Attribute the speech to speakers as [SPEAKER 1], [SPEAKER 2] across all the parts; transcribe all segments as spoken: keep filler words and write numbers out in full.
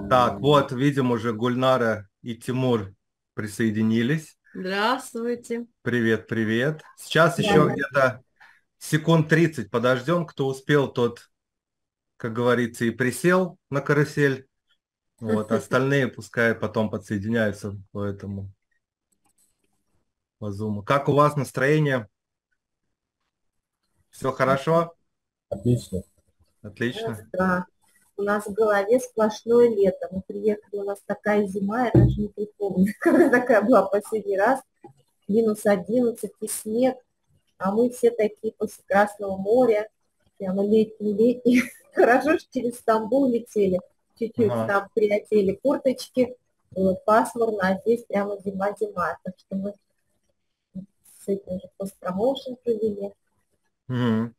[SPEAKER 1] Так, вот, видим, уже Гульнара и Тимур присоединились.
[SPEAKER 2] Здравствуйте.
[SPEAKER 1] Привет, привет. Сейчас еще
[SPEAKER 3] Да,
[SPEAKER 1] где-то секунд тридцать подождем. Кто успел, тот, как говорится, и присел на карусель. Вот, остальные пускай потом подсоединяются по этому, по зуму. Как у вас настроение? Все хорошо?
[SPEAKER 3] отлично. У нас,
[SPEAKER 1] Отлично.
[SPEAKER 3] да, у нас в голове сплошное лето. Мы приехали, у нас такая зима, я даже не припомню, когда такая была последний раз. Минус одиннадцать и снег, а мы все такие после Красного моря, прямо летние-летние. Хорошо, что через Стамбул летели, чуть-чуть
[SPEAKER 1] Ага.
[SPEAKER 3] там приотели курточки, было пасмурно, а здесь прямо зима-зима. Так что мы с этим же постпромоушен провели.
[SPEAKER 1] Мгм.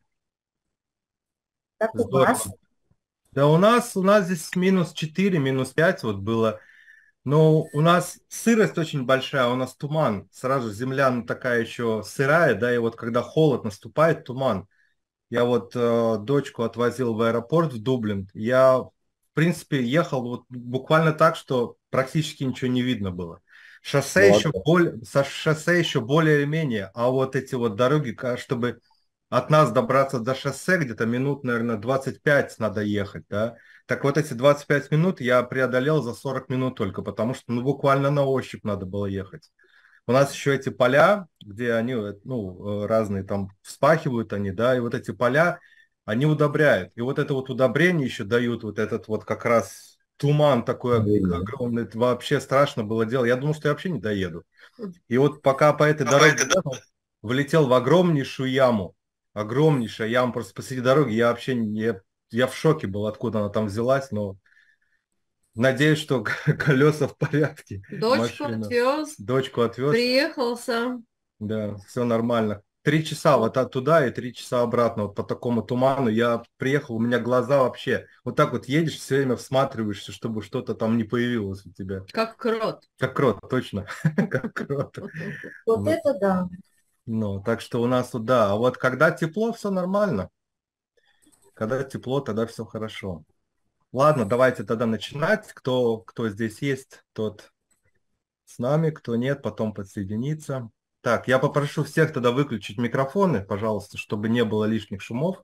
[SPEAKER 3] Как у вас?
[SPEAKER 1] Здорово. Да у нас, у нас здесь минус четыре, минус пять вот было. Но у нас сырость очень большая, у нас туман. Сразу земля ну, такая еще сырая, да, и вот когда холод наступает, туман. Я вот э, дочку отвозил в аэропорт в Дублин. Я, в принципе, ехал вот буквально так, что практически ничего не видно было. Шоссе еще
[SPEAKER 3] Вот.
[SPEAKER 1] более, со шоссе еще более-менее, а вот эти вот дороги, ка- чтобы от нас добраться до шоссе, где-то минут, наверное, двадцать пять надо ехать, да. Так вот эти двадцать пять минут я преодолел за сорок минут только, потому что ну, буквально на ощупь надо было ехать. У нас еще эти поля, где они, э, ну, э, разные там вспахивают они, да, и вот эти поля, они удобряют. И вот это вот удобрение еще дают, вот этот вот как раз туман такой ог-
[SPEAKER 3] Видно.
[SPEAKER 1] огромный, это вообще страшно было дело. Я думал, что я вообще не доеду. И вот пока по этой дороге ехал, влетел в огромнейшую яму. Огромнейшая яма просто посреди дороги. Я вообще не, я, я в шоке был, откуда она там взялась, но надеюсь, что колеса в порядке,
[SPEAKER 2] Дочку
[SPEAKER 1] машина.
[SPEAKER 2] отвез,
[SPEAKER 1] Дочку отвез.
[SPEAKER 2] приехал сам.
[SPEAKER 1] Да, все нормально. Три часа вот от- туда и три часа обратно вот по такому туману. Я приехал, у меня глаза вообще. Вот так вот едешь, все время всматриваешься, чтобы что-то там не появилось у тебя.
[SPEAKER 2] Как крот.
[SPEAKER 1] Как крот, точно. Как крот.
[SPEAKER 3] Вот
[SPEAKER 1] Вот.
[SPEAKER 3] это да.
[SPEAKER 1] Ну, так что у нас тут, да. А вот когда тепло, все нормально. Когда тепло, тогда все хорошо. Ладно, давайте тогда начинать. Кто, кто здесь есть, тот с нами, кто нет, потом подсоединится. Так, я попрошу всех тогда выключить микрофоны, пожалуйста, чтобы не было лишних шумов.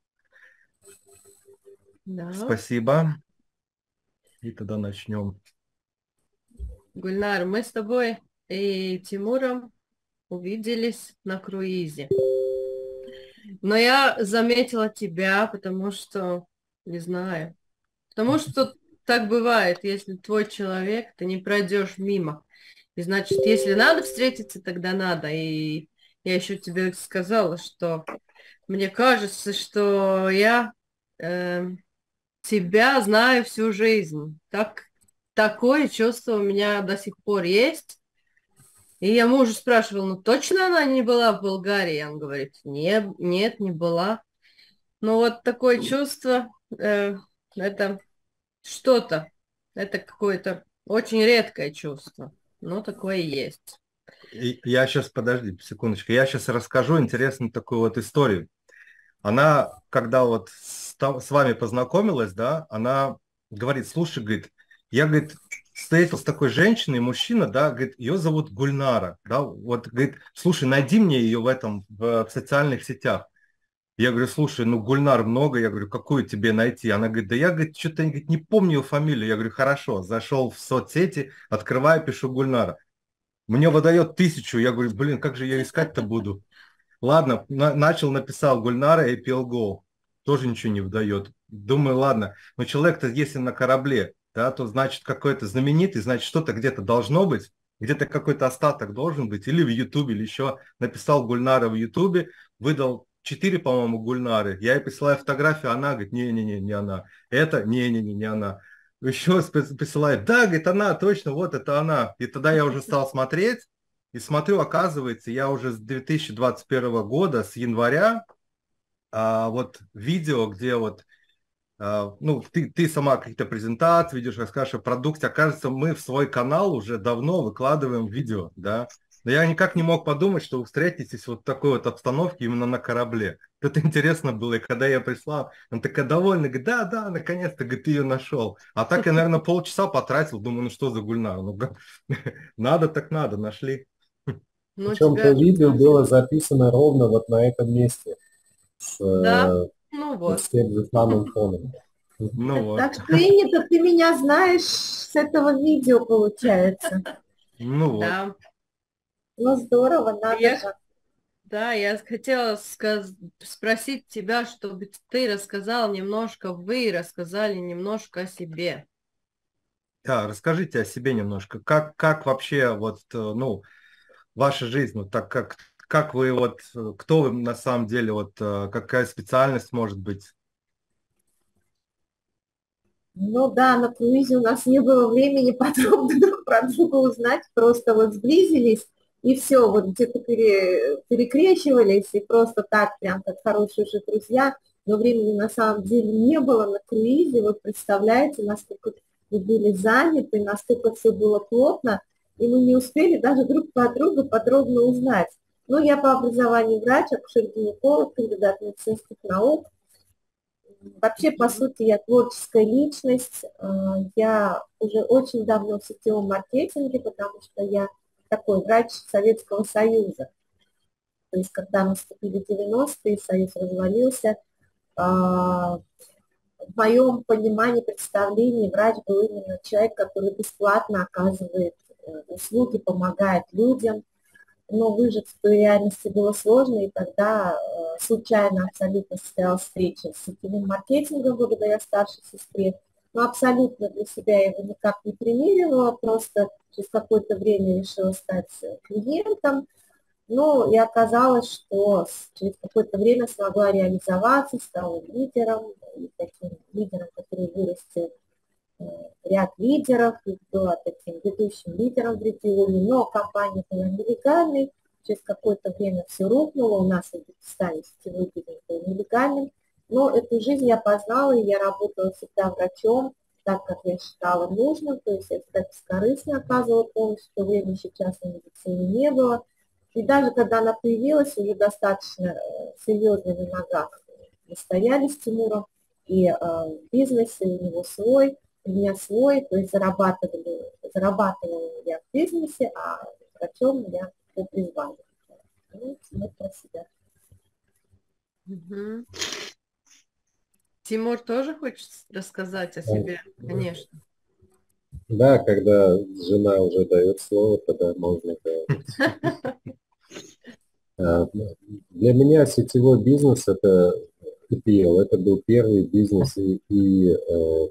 [SPEAKER 2] Да.
[SPEAKER 1] Спасибо. И тогда начнем.
[SPEAKER 2] Гульнар, мы с тобой и Тимуром увиделись на круизе. Но я заметила тебя, потому что, не знаю, потому что так бывает, если твой человек, ты не пройдешь мимо. И значит, если надо встретиться, тогда надо. И я еще тебе сказала, что мне кажется, что я э, тебя знаю всю жизнь. Так, такое чувство у меня до сих пор есть. И я мужа спрашивала, ну точно она не была в Болгарии? Он говорит, нет, нет, не была. Ну вот такое чувство, э, это что-то, это какое-то очень редкое чувство, но такое есть.
[SPEAKER 1] И я сейчас, подожди, секундочку, я сейчас расскажу интересную такую вот историю. Она, когда вот с, та- с вами познакомилась, да, она говорит, слушай, говорит, я, говорит, встретил с такой женщиной, мужчина, да, говорит, ее зовут Гульнара, да, вот, говорит, слушай, найди мне ее в этом, в, в социальных сетях. Я говорю, слушай, ну Гульнар много, я говорю, какую тебе найти? Она говорит, да я, говорит, что-то не помню ее фамилию. Я говорю, хорошо, зашел в соцсети, открываю, пишу Гульнара. Мне выдает тысячу, я говорю, блин, как же я искать-то буду? Ладно, на- начал, написал Гульнара и пи эл го, тоже ничего не выдает. Думаю, ладно, но человек-то если на корабле, да, то значит какой-то знаменитый, значит что-то где-то должно быть, где-то какой-то остаток должен быть, или в Ютубе, или еще написал Гульнара в Ютубе, выдал четыре, по-моему, Гульнары. Я ей присылаю фотографию, она говорит, не-не-не, не она. Это, не-не-не, не она. Еще спи- присылает, да, говорит, она, точно, вот это она. И тогда я уже стал смотреть, и смотрю, оказывается, я уже с две тысячи двадцать первого года, с января, а, вот видео, где вот, а, ну, ты, ты сама какие-то презентации видишь, расскажешь о продукте, окажется, мы в свой канал уже давно выкладываем видео, да. Но я никак не мог подумать, что вы встретитесь вот в такой вот обстановке именно на корабле. Это интересно было, и когда я прислал, он такая довольна, говорит, да, да, наконец-то, говорит, ты ее нашел. А так я, наверное, полчаса потратил, думаю, ну что за Гульнар, ну надо так надо, нашли.
[SPEAKER 2] Ну,
[SPEAKER 4] Причем то
[SPEAKER 2] тебя...
[SPEAKER 4] видео было записано ровно вот на этом месте, с,
[SPEAKER 2] Да,
[SPEAKER 4] э,
[SPEAKER 2] ну
[SPEAKER 4] вот
[SPEAKER 2] вот.
[SPEAKER 4] с тем же самым фоном.
[SPEAKER 1] Ну вот,
[SPEAKER 3] Так что, Инна, ты меня знаешь с этого видео, получается.
[SPEAKER 1] ну вот.
[SPEAKER 2] Да.
[SPEAKER 3] Ну, здорово, надо
[SPEAKER 2] Я,
[SPEAKER 3] же.
[SPEAKER 2] да, я хотела сказ- спросить тебя, чтобы ты рассказал немножко, вы рассказали немножко о себе.
[SPEAKER 1] Да, расскажите о себе немножко, как, как вообще вот, э, ну, ваша жизнь, вот так как, как вы вот, э, кто вы на самом деле, вот э, какая специальность может быть?
[SPEAKER 3] Ну да, на круизе у нас не было времени подробно друг про друга узнать, просто вот сблизились, и все, вот где-то пере, перекрещивались, и просто так, прям как хорошие же друзья, но времени на самом деле не было на круизе, вот представляете, насколько мы были заняты, насколько все было плотно, и мы не успели даже друг про друга подробно узнать. Ну, я по образованию врач, акушер-гинеколог, кандидат медицинских наук. Вообще, по сути, я творческая личность. а, Я уже очень давно в сетевом маркетинге, потому что я такой врач Советского Союза. То есть, когда наступили девяностые, Союз развалился, а, в моем понимании, представлении врач был именно человек, который бесплатно оказывает э, услуги, помогает людям, но выжить в той реальности было сложно, и тогда э, случайно абсолютно состоялась встреча с сетевым маркетингом благодаря старшей сестре, но абсолютно для себя я его никак не примеривала, просто через какое-то время решила стать э, клиентом, ну и оказалось, что через какое-то время смогла реализоваться, стала лидером, и таким лидером, который вырастил э, ряд лидеров, и была таким ведущим лидером в регионе, но компания была нелегальной, через какое-то время все рухнуло, у нас в Узбекистане сетевой бизнес был нелегальным, но эту жизнь я познала, и я работала всегда врачом, так как я считала нужным, то есть я всегда бескорыстно оказывала помощь, в то время еще частной медицины не было, и даже когда она появилась, уже достаточно э, серьезно на ногах мы стояли с Тимуром, и э, в бизнесе у него свой, у меня свой, то есть зарабатывали, зарабатывала я в бизнесе, а врачом я по призванию. Ну, вот про себя.
[SPEAKER 2] Мгм. Тимур тоже хочет рассказать о себе? Конечно.
[SPEAKER 4] Да, когда жена уже дает слово, тогда можно говорить. А, Для меня сетевой бизнес это и пи эл, это был первый бизнес, и, и э,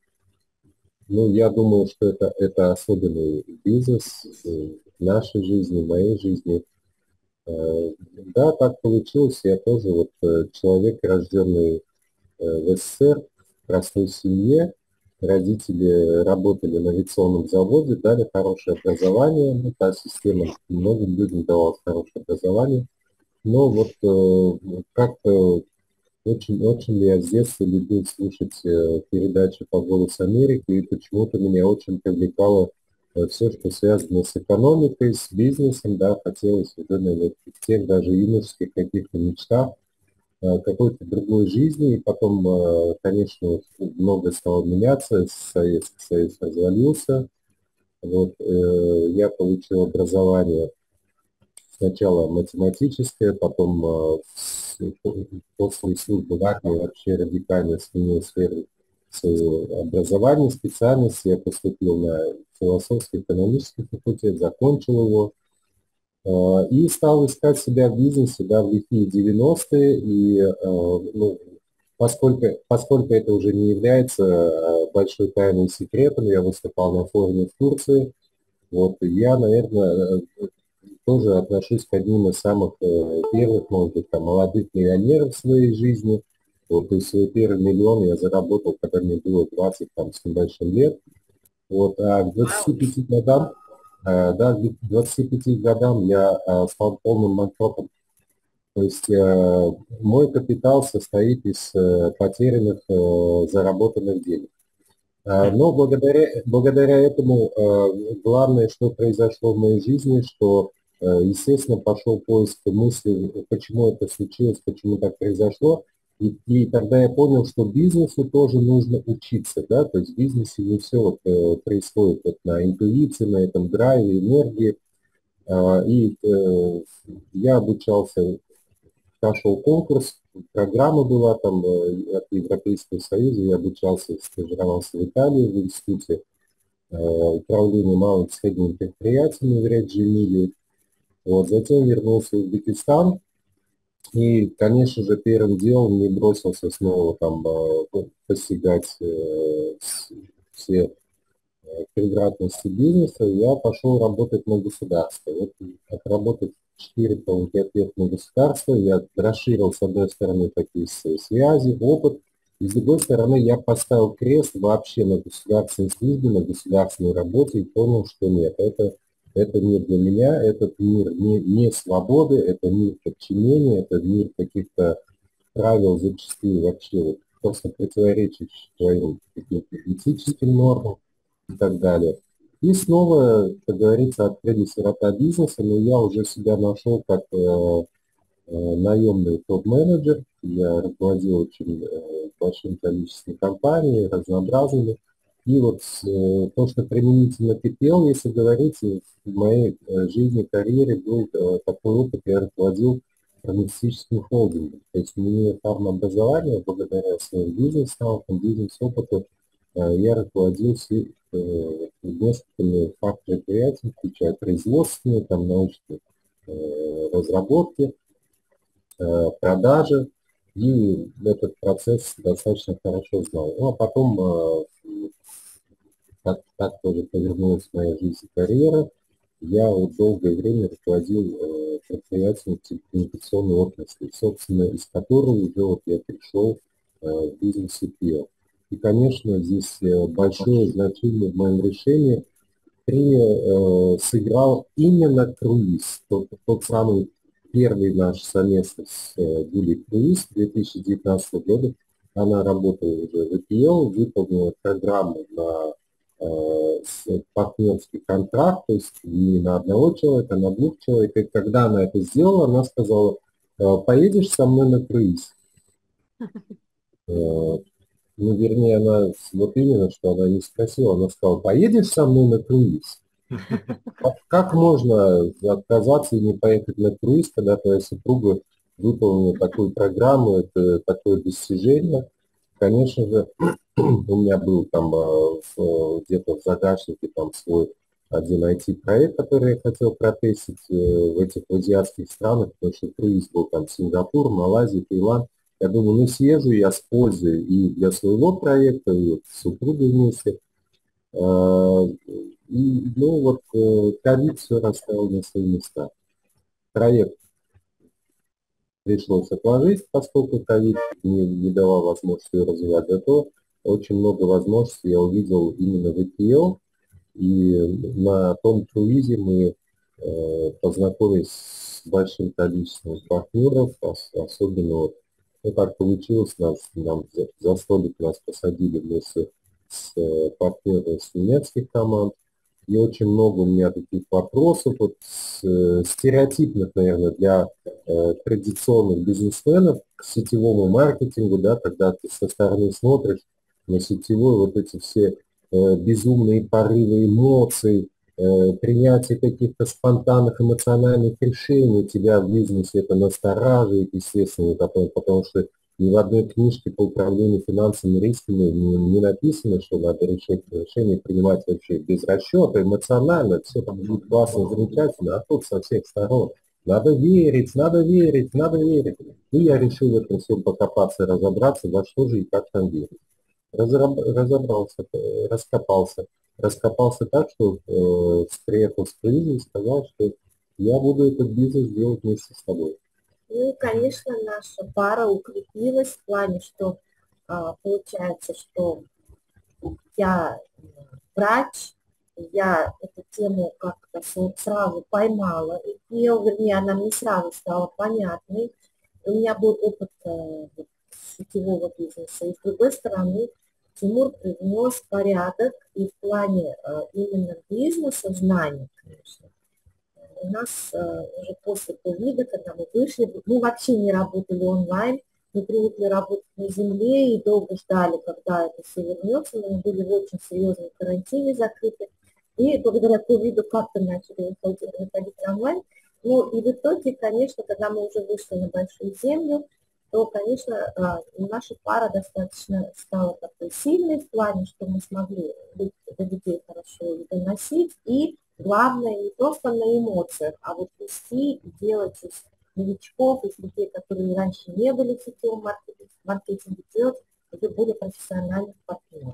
[SPEAKER 4] ну, я думаю, что это, это особенный бизнес э, в нашей жизни, в моей жизни. Э, Да, так получилось. Я тоже вот э, человек, рожденный э, в эс эс эс эр, в простой семье. Родители работали на авиационном заводе, дали хорошее образование. Ну, та система многим людям давала хорошее образование. Но вот э, как-то очень, очень я с детства любил слушать э, передачи по «Голос Америки», и почему-то меня очень привлекало все, что связано с экономикой, с бизнесом, да, хотелось уже, наверное, в тех даже юношеских каких-то мечтах э, какой-то другой жизни, и потом, э, конечно, многое стало меняться, Советский Союз развалился, вот, э, я получил образование сначала математическое, потом э, с- после службы в армии вообще радикально сменил сферу своего образования, специальности. Я поступил на философский экономический факультет, закончил его э, и стал искать себя в бизнесе, да, в лихие девяностые. И э, ну, поскольку, поскольку это уже не является э, большой тайной и секретом, я выступал на форуме в Турции. Вот, и я, наверное, тоже отношусь к одним из самых э, первых, может быть, там, молодых миллионеров в своей жизни. Вот, то есть свой первый миллион я заработал, когда мне было двадцать там, с небольшим лет. Вот, а к двадцати пяти годам, э, да, к двадцати пяти годам я э, стал полным банкротом. То есть э, мой капитал состоит из э, потерянных э, заработанных денег. А, Но благодаря, благодаря этому э, главное, что произошло в моей жизни, что естественно, пошел поиск мысли, почему это случилось, почему так произошло. И, и тогда я понял, что бизнесу тоже нужно учиться, да, то есть в бизнесе не все вот, э, происходит вот на интуиции, на этом драйве, энергии. А, и э, я обучался, прошел конкурс, программа была там э, от Европейского Союза, я обучался, стажировался в Италии в институте э, управления малыми и средними предприятиями в Реджи Эмилии. Вот, затем вернулся в Узбекистан, и, конечно же, первым делом не бросился снова там э, постигать э, все э, превратности бизнеса, я пошел работать на государство. Вот, отработав четыре-пять лет на государство, я расширил, с одной стороны, такие связи, опыт, и с другой стороны, я поставил крест вообще на государственной службе, на государственной работе и понял, что нет, это это не для меня, этот мир не, не свободы, это мир подчинения, это мир каких-то правил, зачастую вообще вот, просто противоречащих твоим каким-то этическим нормам и так далее. И снова, как говорится, открылись врата бизнеса, но я уже себя нашел как э, э, наемный топ-менеджер. Я руководил очень э, большим количеством компаний, разнообразными. И вот э, то, что применительно к и пи эл, если говорить, в моей э, жизни, карьере был э, такой опыт, я руководил фармацевтическим холдингом. То есть мне фармообразование, благодаря своим бизнес-навыкам, бизнес-опыту, э, я руководил все, э, несколькими фарм-предприятиями, включая производственные, там, научные э, разработки, э, продажи. И этот процесс достаточно хорошо знал. Ну, а потом э, так, так тоже повернулась моя жизнь и карьера. Я вот долгое время руководил э, предприятием телекоммуникационной отрасли, собственно, из которой уже вот я пришел э, в бизнес и пи эл. И, конечно, здесь э, большое значение в моем решении при, э, сыграл именно круиз, тот, тот самый первый наш совместный с э, Юлией круиз две тысячи девятнадцатого года. Она работала уже в и пи эл, выполнила программу на э, партнерский контракт, то есть не на одного человека, а на двух человек. И когда она это сделала, она сказала: поедешь со мной на круиз. Ну, вернее, она, вот именно, что она не спросила, она сказала: поедешь со мной на круиз? Как, как можно отказаться и не поехать на круиз, когда твоя супруга выполнила такую программу, это такое достижение? Конечно же, у меня был там где-то в загашнике там свой один ай ти-проект, который я хотел протестить в этих азиатских странах, потому что круиз был там Сингапур, Малайзия, Таиланд. Я думаю, ну съезжу я с пользой и для своего проекта, и вот с супругой вместе. И, ну вот, ковид все расставил на свои места. Проект пришлось отложить, поскольку ковид не, не давал возможности ее развивать. Зато очень много возможностей я увидел именно в и пи эл. И на том круизе мы э, познакомились с большим количеством партнеров, особенно вот, ну, так получилось, нас, нам за, за столик нас посадили вместе с э, партнерами с немецких команд. И очень много у меня таких вопросов, вот, с, э, стереотипных, наверное, для э, традиционных бизнесменов к сетевому маркетингу, да, когда ты со стороны смотришь на сетевой, вот эти все э, безумные порывы эмоций, э, принятие каких-то спонтанных эмоциональных решений, тебя в бизнесе это настораживает, естественно, потому, потому что ни в одной книжке по управлению финансовыми рисками не, не написано, что надо решить решение принимать вообще без расчета, эмоционально, все там будет классно, замечательно, а тут со всех сторон. Надо верить, надо верить, надо верить. И я решил в этом всем покопаться, разобраться, во что же и как там верить. Разраб, разобрался, раскопался. Раскопался так, что э, приехал с круиза и сказал, что я буду этот бизнес делать вместе с тобой.
[SPEAKER 3] Ну и, конечно, наша пара укрепилась в плане, что а, получается, что я врач, я эту тему как-то сразу поймала, и пел, вернее, она мне сразу стала понятной. У меня был опыт э, сетевого бизнеса, и с другой стороны, Тимур привнес порядок и в плане э, именно бизнеса, знаний, конечно, у нас э, уже после ковида, когда мы вышли, мы вообще не работали онлайн, мы привыкли работать на земле и долго ждали, когда это все вернется. Мы были в очень серьезном карантине закрыты. И благодаря ковиду как-то начали выходить, выходить онлайн. Ну и в итоге, конечно, когда мы уже вышли на большую землю, то, конечно, наша пара достаточно стала такой сильной в плане, что мы смогли быть до людей хорошо и доносить. И главное, не просто на эмоциях, а вот вести и делать из новичков, из людей, которые раньше не были в сетевом маркетинге, маркетинге делать уже более профессиональных партнеров.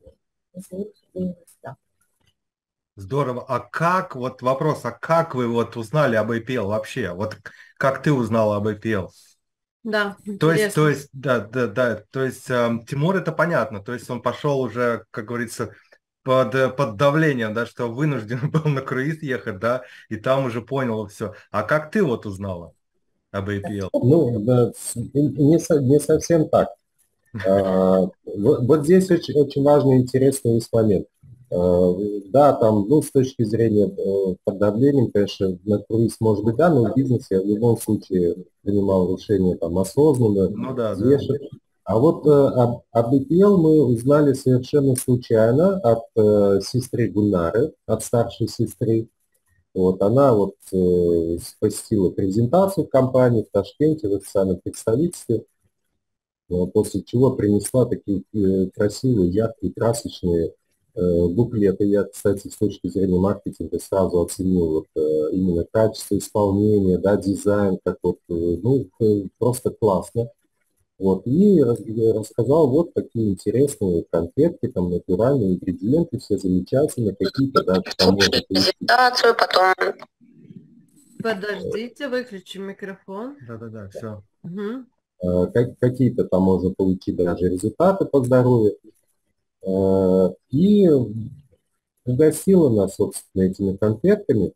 [SPEAKER 1] Здорово. А как, вот вопрос, а как вы вот узнали об эй пи эл вообще? Вот как ты узнала об эй пи эл?
[SPEAKER 2] Да,
[SPEAKER 1] То есть, то
[SPEAKER 2] интересно.
[SPEAKER 1] есть, да, да, да, то есть эм, Тимур, это понятно, то есть он пошел уже, как говорится, под, э, под давлением, да, что вынужден был на круиз ехать, да, и там уже понял все. А как ты вот узнала об эй пи эл?
[SPEAKER 4] Ну, да, с- не, со- не совсем так. А, Вот, вот здесь очень, очень важный и интересный есть момент. А, Да, там, ну, с точки зрения э, под давлением, конечно, на круиз может быть, да, но в бизнесе я в любом случае принимал решение там осознанно,
[SPEAKER 1] Ну да, да.
[SPEAKER 4] взвешенно. А вот э, об, об эй пи эл мы узнали совершенно случайно от э, сестры Гульнары, от старшей сестры. Вот она вот э, спустила презентацию в компании в Ташкенте, в официальном представительстве, э, после чего принесла такие э, красивые, яркие, красочные э, буклеты. Я, кстати, с точки зрения маркетинга сразу оценил вот, э, именно качество исполнения, да, дизайн, как вот, э, ну, э, просто классно. Вот, и рас- рассказал, вот такие интересные конфетки, там натуральные ингредиенты, все замечательные, какие-то даже там можно получить.
[SPEAKER 5] презентацию, потом
[SPEAKER 2] Подождите, выключи микрофон.
[SPEAKER 1] Да, да, да, все.
[SPEAKER 2] Мгм.
[SPEAKER 4] Э, как- какие-то там можно получить даже результаты по здоровью. Э, И угостила нас, собственно, этими конфетками.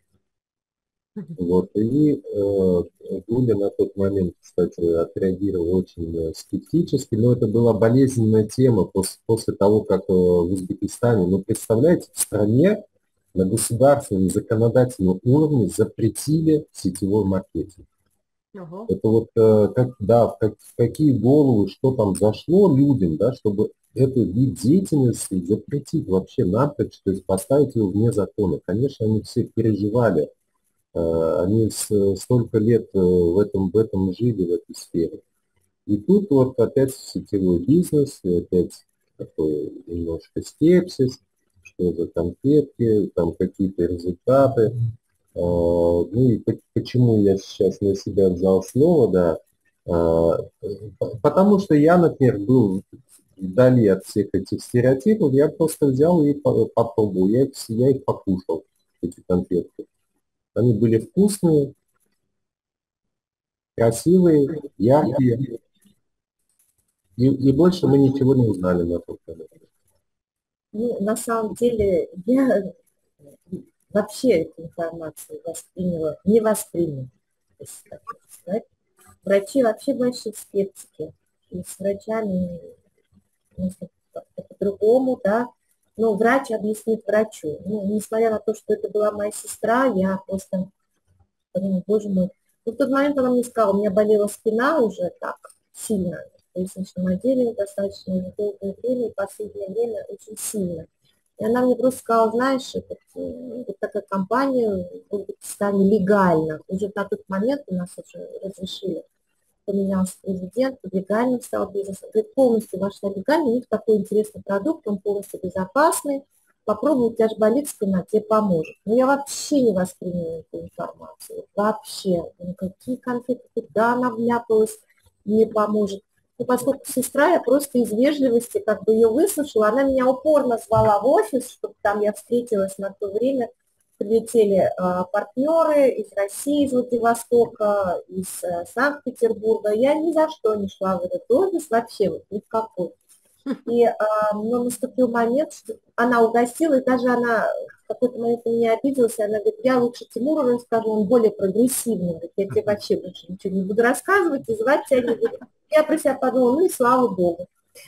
[SPEAKER 4] Вот, и э, Гуля на тот момент, кстати, отреагировала очень э, скептически, но это была болезненная тема после, после того, как э, в Узбекистане, ну, представляете, в стране на государственном законодательном уровне запретили сетевой маркетинг.
[SPEAKER 2] Ого.
[SPEAKER 4] Это вот э, как, да, в, как, в какие головы, что там зашло людям, да, чтобы эту вид деятельности запретить вообще напрочь, то есть поставить его вне закона. Конечно, они все переживали, э, они с- столько лет э, в этом, в этом жили, в этой сфере. И тут вот опять сетевой бизнес, и опять такой немножко скепсис, что за конфетки, там какие-то результаты. А, Ну и по- почему я сейчас на себя взял слово, да, А, п- потому что я, например, был вдали от всех этих стереотипов, я просто взял и по- попробовал, я их, я их покушал, эти конфетки. Они были вкусные, красивые, яркие, и, и больше мы ничего не узнали на тот момент.
[SPEAKER 3] Ну, на самом деле, я вообще эту информацию восприняла, не восприняла, если так можно сказать. Врачи вообще большие скептики. И с врачами нужно как-то по-другому, да. Но врач объяснит врачу. Ну, несмотря на то, что это была моя сестра, я просто подумала, боже мой. Ну, в тот момент она мне сказала, у меня болела спина уже так сильно, в поясничном отделе достаточно долгое время, и последнее время очень сильно. И она мне просто сказала, знаешь, это, вот такая компания в Узбекистане легально. Уже на тот момент у нас уже разрешили, поменялся президент, легальным стал бизнес. Говорит, полностью вошла легально, у них такой интересный продукт, он полностью безопасный. Попробуй, у тебя же болит спина, тебе поможет. Но я вообще не восприняла эту информацию. Вообще. Ну, какие конфеты, куда она вляпалась, не поможет. И поскольку сестра, я просто из вежливости как бы ее выслушала, она меня упорно звала в офис, чтобы там я встретилась на то время. Прилетели а, партнеры из России, из Владивостока, из а, Санкт-Петербурга. Я ни за что не шла в этот офис, вообще вот ни в какой. И а, но наступил момент, что она угостила, и даже она в какой-то момент на меня обиделась, и она говорит, я лучше Тимуру расскажу, он более прогрессивный. Говорит, я тебе вообще больше ничего не буду рассказывать, и звать тебя не буду. Я про себя подумала, ну и слава богу.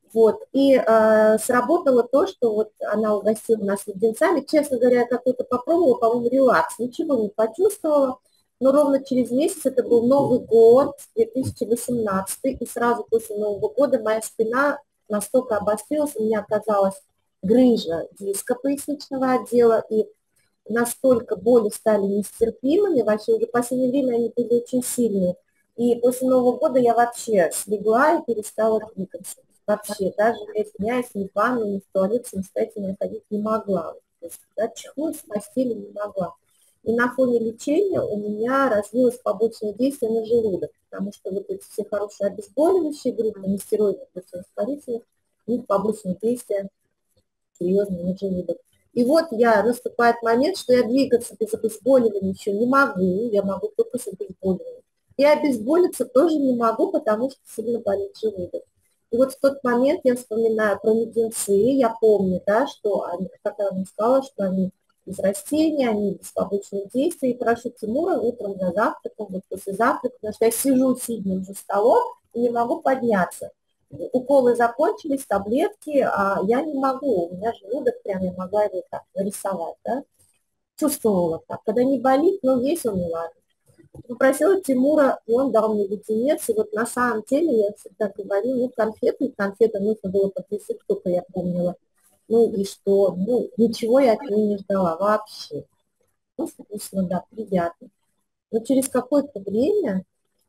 [SPEAKER 3] Вот. И э, сработало то, что вот она угостила нас леденцами. Честно говоря, я какой-то попробовала, по-моему, релакс. Ничего не почувствовала. Но ровно через месяц, это был Новый год, две тысячи восемнадцатый, и сразу после Нового года моя спина настолько обострилась, у меня оказалась грыжа диска поясничного отдела, и настолько боли стали нестерпимыми, вообще уже в последнее время они были очень сильные. И после Нового года я вообще слегла и перестала двигаться. Вообще, даже извиняюсь, ни в ванну, ни в туалет самостоятельно ходить не могла. То есть, да, чихнуть с постели не могла. И на фоне лечения у меня развилось побочное действие на желудок, потому что вот эти все хорошие обезболивающие группы, нестероидных противовоспалительных, у них побочное действие серьезное на желудок. И вот я, наступает момент, что я двигаться без обезболивания еще не могу, я могу только с обезболиванием. И обезболиться тоже не могу, потому что сильно болит желудок. И вот в тот момент я вспоминаю про леденцы, я помню, да, что, они, как я вам сказала, что они без растений, они без побочных действий. И прошу Тимура утром за завтраком, вот после завтрака, потому что я сижу сиднем за столом и не могу подняться. Уколы закончились, таблетки, а я не могу, у меня желудок прям, я могла его так нарисовать, да. Чувствовала так, когда не болит, но есть он, не ладно. Попросила Тимура, и он дал мне леденец, и вот на самом деле я всегда говорю, ну, конфеты, конфеты нужно было подвесить, только я помнила. Ну, и что, ну, ничего я от нее не ждала вообще. Ну, вкусно, да, приятно. Но через какое-то время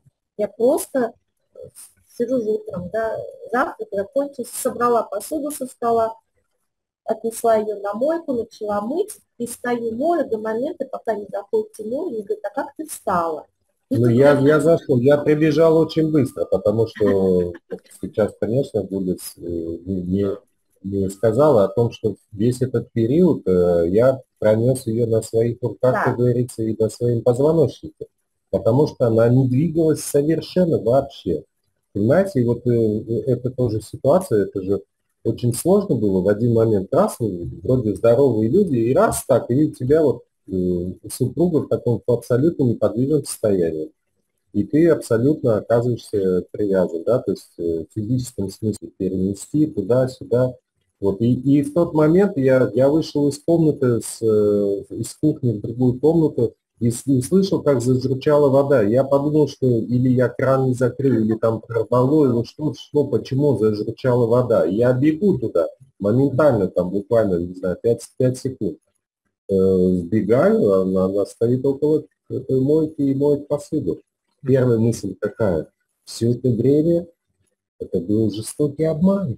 [SPEAKER 3] я просто сижу же утром, да, завтрак закончился, собрала посуду со стола, отнесла ее на мойку, начала мыть, и стою мою до момента, пока не заходит Тимур, и говорит, а как ты встала?
[SPEAKER 4] Ну, я, я зашел, я прибежал очень быстро, потому что сейчас, конечно, будет не, не сказала о том, что весь этот период я пронес ее на своих руках, да, как говорится, и на своем позвоночнике, потому что она не двигалась совершенно вообще. Понимаете, и вот это тоже ситуация, это же очень сложно было в один момент, раз, вроде здоровые люди, и раз так, и у тебя вот супруга в таком абсолютно неподвижном состоянии. И ты абсолютно оказываешься привязан, да, то есть в физическом смысле перенести туда-сюда. Вот. И, и в тот момент я, я вышел из комнаты, с, из кухни в другую комнату, и, и слышал, как зажурчала вода. Я подумал, что или я кран не закрыл, или там прорвало, или что, что, почему зажурчала вода. Я бегу туда моментально, там буквально, не знаю, пять секунд. Сбегаю, она, она стоит около этой мойки и моет посуду. Первая мысль какая? Все это время это был жестокий обман.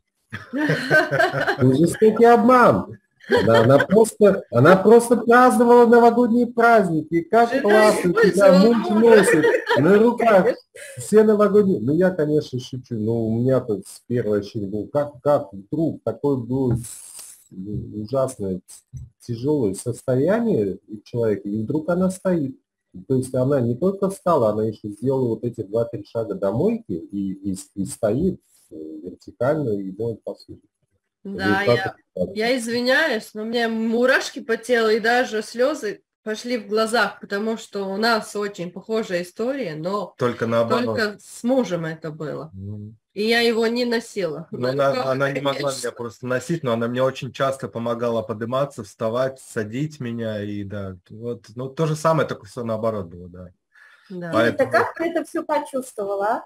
[SPEAKER 4] Был жестокий обман. Да, она, просто, она просто праздновала новогодние праздники. И как классно тебя муж носит на руках. Все новогодние. Ну, я, конечно, шучу. Но у меня тут первое ощущение было, как, как вдруг такое было ужасное, тяжелое состояние человека, и вдруг она стоит. То есть она не только встала, она еще сделала вот эти два-три шага до мойки и, и, и стоит вертикально и моет посуду.
[SPEAKER 2] Да, я, я извиняюсь, но мне мурашки по телу и даже слезы пошли в глазах, потому что у нас очень похожая история, но
[SPEAKER 1] только, наоборот.
[SPEAKER 2] Только с мужем это было. Mm. И я его не носила.
[SPEAKER 1] Но она, руках, она не могла меня просто носить, но она мне очень часто помогала подниматься, вставать, садить меня. И да, вот, ну то же самое, только все наоборот было, да.
[SPEAKER 3] Да. Поэтому... Как ты это все почувствовала?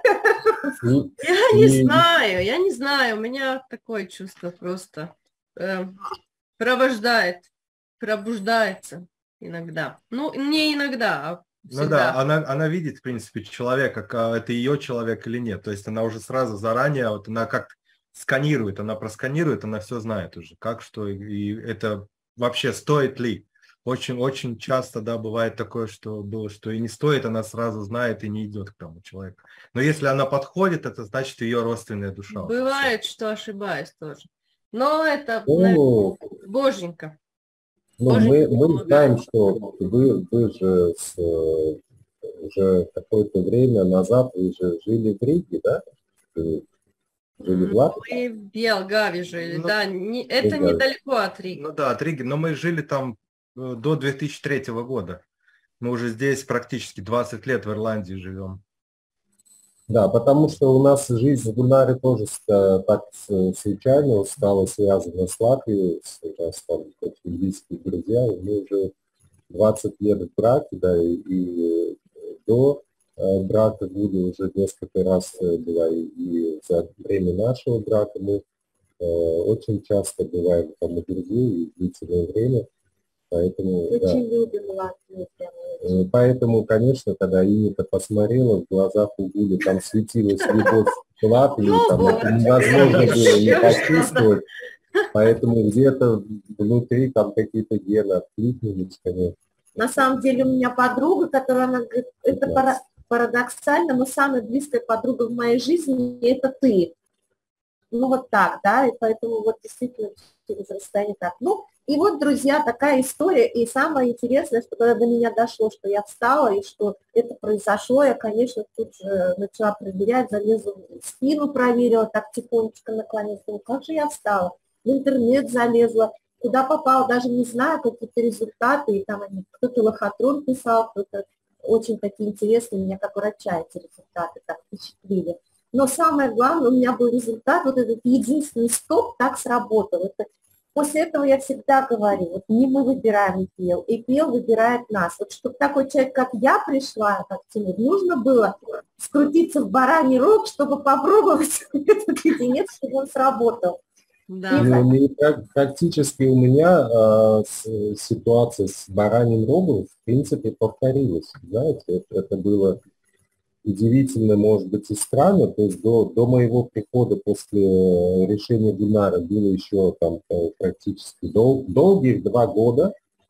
[SPEAKER 2] Я не знаю, я не знаю, у меня такое чувство просто э, провождает, пробуждается иногда. Ну, не иногда, а всегда.
[SPEAKER 1] Ну да, она, она видит, в принципе, человека, это ее человек или нет. То есть она уже сразу заранее, вот она как сканирует, она просканирует, она все знает уже, как, что, и это вообще стоит ли. Очень-очень часто, да, бывает такое, что было, что и не стоит, она сразу знает и не идет к тому человеку. Но если она подходит, это значит ее родственная душа.
[SPEAKER 2] Бывает, что ошибаюсь тоже. Но это, ну, боженька.
[SPEAKER 4] Ну, мы, мы знаем, что вы, вы же с, уже какое-то время назад вы же жили в Риге, да? Вы жили в Латвии?
[SPEAKER 2] Мы в Белгаве жили, ну, да. Не, это Белгаве. Недалеко от Риги.
[SPEAKER 1] Ну да, от Риги, но мы жили там до две тысячи третьего года. Мы уже здесь практически двадцать лет в Ирландии живем.
[SPEAKER 4] Да, потому что у нас жизнь в Гульнаре тоже ста- так с- случайно стала связана с Латвией, с, у нас там очень близкие друзья, и мы уже двадцать лет в браке, да, и, и до э, брака Гули уже несколько раз э, была, и, и за время нашего брака мы э, очень часто бываем там у друзей и длительное время, поэтому, да.
[SPEAKER 3] Очень любим Латвию, прямо
[SPEAKER 4] Э,
[SPEAKER 3] очень.
[SPEAKER 4] Поэтому, конечно, когда Иника посмотрела, в глазах у Гули там светилась любовь к Латвии, там это невозможно было не почувствовать, поэтому где-то внутри там какие-то гены откликнулись, конечно.
[SPEAKER 3] На самом деле у меня подруга, которая, она говорит, это пара- парадоксально, но самая близкая подруга в моей жизни – это ты. Ну вот так, да, и поэтому вот действительно через расстояние так. Ну, и вот, друзья, такая история, и самое интересное, что когда до меня дошло, что я встала, и что это произошло, я, конечно, тут же начала проверять, залезла в спину, проверила, так тихонечко наклонилась, думаю, как же я встала, в интернет залезла, куда попала, даже не знаю, какие-то результаты, и там они, кто-то лохотрон писал, кто-то очень такие интересные, меня как врача эти результаты так впечатлили. Но самое главное, у меня был результат, вот этот единственный стоп так сработал. Это, после этого я всегда говорю, вот не мы выбираем ИПЛ, ИПЛ выбирает нас. Вот чтобы такой человек, как я пришла, как Тимур, нужно было скрутиться в бараний рог, чтобы попробовать этот единиц, чтобы он сработал.
[SPEAKER 2] Да.
[SPEAKER 4] Ну, не прак- практически у меня а, с- ситуация с бараньим рогом в принципе повторилась. Знаете, это, это было удивительно, может быть, и странно. То есть до, до моего прихода после решения Гульнара было еще там э, практически дол, долгих два года.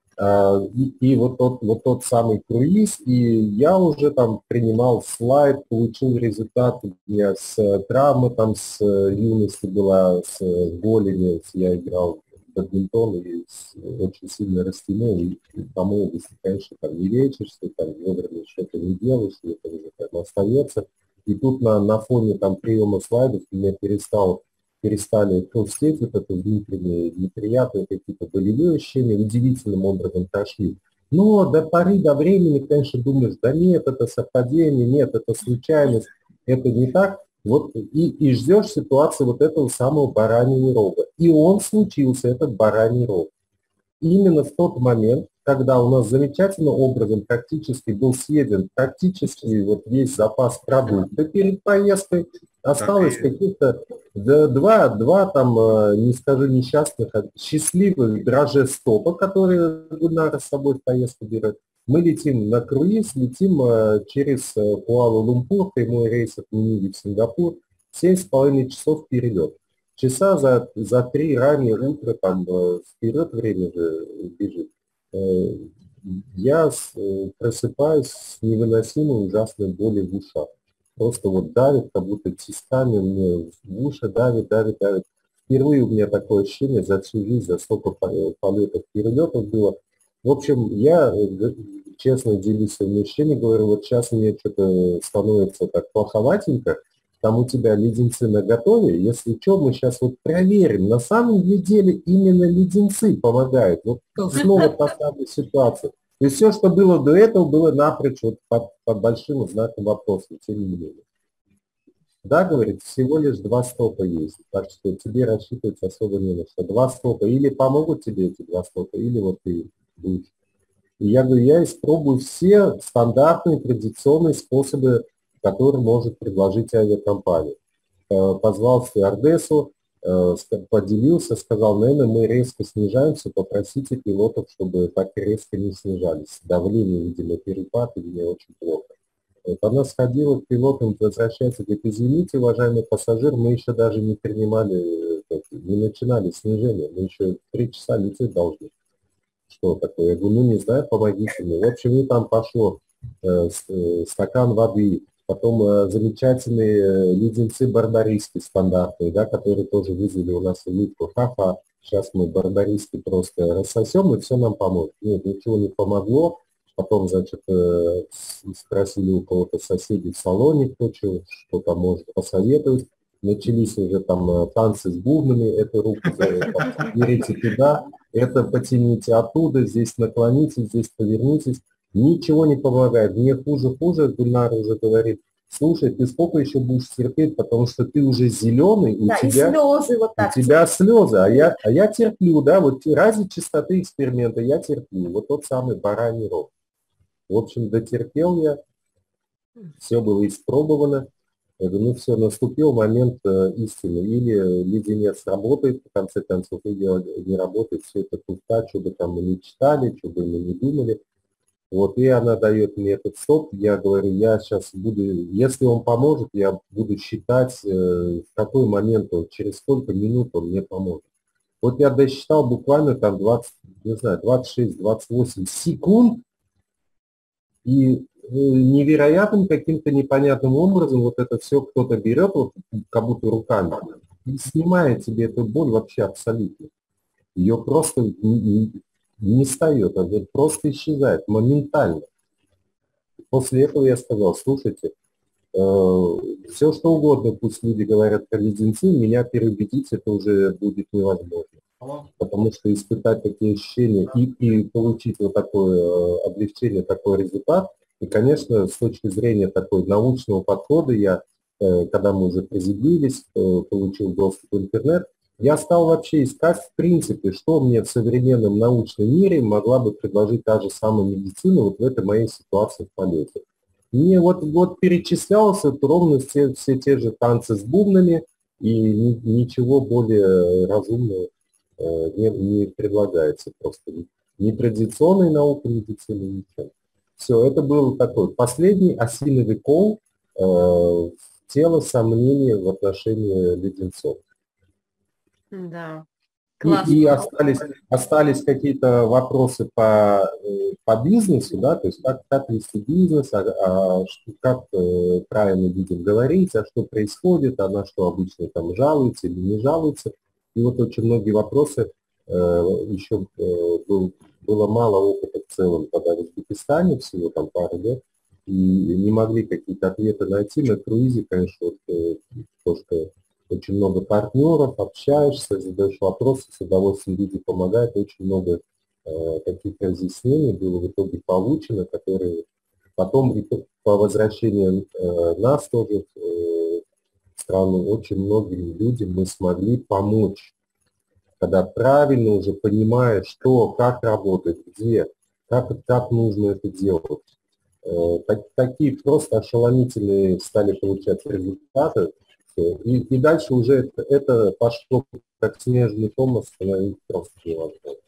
[SPEAKER 4] А, И, и вот, тот, вот тот самый круиз, и я уже там принимал слайд, получил результат. У меня с э, травмы там с э, юности была, с э, голени, с- я играл в бадминтон и с- очень сильно растянул. И, и по молодости, конечно, там не лечишься, там вовремя что-то не делаешь, и это уже там остается. И тут на, на фоне там приема слайдов меня перестал перестали толстеть, вот это внутренние неприятные какие-то болевые ощущения удивительным образом прошли. Но до поры, до времени, конечно, думаешь, да нет, это совпадение, нет, это случайность, это не так. Вот и, и ждешь ситуации вот этого самого бараньего рога. И он случился, этот бараний рог. Именно в тот момент, когда у нас замечательным образом практически был съеден практически вот весь запас продуктов перед поездкой, осталось каких-то да, два, два там, э, не скажу несчастных, а счастливых драже стопа, которые Гульнара с собой в поездку берет. Мы летим на круиз, летим э, через э, Куала-Лумпур, прямой рейс от Манили в Сингапур, семь с половиной часов перелет. Часа за, за три раннее утро, там э, вперед время же бежит. Э, Я с- э, просыпаюсь с невыносимой ужасной болью в ушах. Просто вот давит, как будто тисками мне в уши давит, давит, давит. Впервые у меня такое ощущение за всю жизнь, за столько по- полетов, перелетов было. В общем, я э, г- честно делюсь своими ощущениями, говорю, вот сейчас мне что-то становится так плоховатенько, там у тебя леденцы наготове, если что, мы сейчас вот проверим, на самом ли деле именно леденцы помогают. Вот снова та самая ситуация. То есть все, что было до этого, было напрочь вот под, под большим знаком вопроса, тем не менее. Да, говорит, всего лишь два стопа есть, так что тебе рассчитывать особо не на что. Два стопа или помогут тебе эти два стопа, или вот ты будешь. И я говорю, я испробую все стандартные традиционные способы, которые может предложить авиакомпания. Э, Позвал стюардессу, э, ска- поделился, сказал, наверное, мы резко снижаемся, попросите пилотов, чтобы так резко не снижались. Давление, видимо, перепад, и мне очень плохо. Вот она сходила к пилотам, возвращается, говорит, извините, уважаемый пассажир, мы еще даже не принимали, э, как, не начинали снижение, мы еще три часа лететь должны. Что такое? Я говорю, ну не знаю, помогите мне. В общем, и там пошло э, с- э, стакан воды, потом э, замечательные э, леденцы барбарийские стандартные, да, которые тоже вызвали у нас улыбку. Ха-ха, сейчас мы барбарийский просто рассосем, и все нам поможет. Нет, ничего не помогло. Потом, значит, э, с- спросили у кого-то соседей в салоне, кто что, что там может посоветовать. Начались уже там э, танцы с бубнами, эту руку за- берите туда, это потяните оттуда, здесь наклонитесь, здесь повернитесь. Ничего не помогает. Мне хуже, хуже, Гульнар уже говорит, слушай, ты сколько еще будешь терпеть, потому что ты уже зеленый, у
[SPEAKER 3] Да, и
[SPEAKER 4] тебя,
[SPEAKER 3] слезы вот
[SPEAKER 4] у
[SPEAKER 3] так.
[SPEAKER 4] тебя слезы, а я, а я терплю, да, вот ради чистоты эксперимента я терплю, вот тот самый бараний рог. В общем, дотерпел я, все было испробовано. Я говорю, ну все, наступил момент э, истины. Или леденец работает, в конце концов, или не работает, все это пуста, что бы там мы не читали, что бы мы не думали. Вот, и она дает мне этот стоп, я говорю, я сейчас буду, если он поможет, я буду считать, э, в какой момент он, через сколько минут он мне поможет. Вот я досчитал буквально там двадцать, не знаю, двадцать шесть двадцать восемь секунд, и невероятным каким-то непонятным образом вот это все кто-то берет, вот, как будто руками, и снимает тебе эту боль вообще абсолютно. Ее просто не, не встает, она просто исчезает моментально. После этого я сказал, слушайте, э, все что угодно, пусть люди говорят про леденцы, меня переубедить это уже будет невозможно. Потому что испытать такие ощущения и, и получить вот такое э, облегчение, такой результат, и, конечно, с точки зрения такой научного подхода, я, э, когда мы уже приземлились, э, получил доступ в интернет, я стал вообще искать, в принципе, что мне в современном научном мире могла бы предложить та же самая медицина вот в этой моей ситуации в полете. Мне вот, вот перечислялось вот ровно все, все те же танцы с бубнами, и ни, ничего более разумного э, не, не предлагается. Просто ни традиционной науки медицины, ничего. Все, это был такой последний осиновый кол э, в тело сомнений в отношении леденцов.
[SPEAKER 2] Да,
[SPEAKER 4] И,
[SPEAKER 2] классно.
[SPEAKER 4] и остались, остались какие-то вопросы по, э, по бизнесу, да, то есть как, как вести бизнес, а, а, что, как э, правильно людям говорить, а что происходит, а на что обычно там жалуются или не жалуются. И вот очень многие вопросы, э, еще э, был, было мало опыта в целом, когда в Узбекистане, всего там пару лет, и не могли какие-то ответы найти. На круизе, конечно, вот, э, то, что очень много партнеров, общаешься, задаешь вопросы, с удовольствием люди помогают, очень много э, таких разъяснений было в итоге получено, которые потом и по возвращению э, нас тоже э, в страну очень многим людям мы смогли помочь, когда правильно уже понимаешь, что, как работает, где, как, как нужно это делать. Э, так, такие просто ошеломительные стали получать результаты. И, и дальше уже это, это пошло как снежный ком, остановить просто невозможно.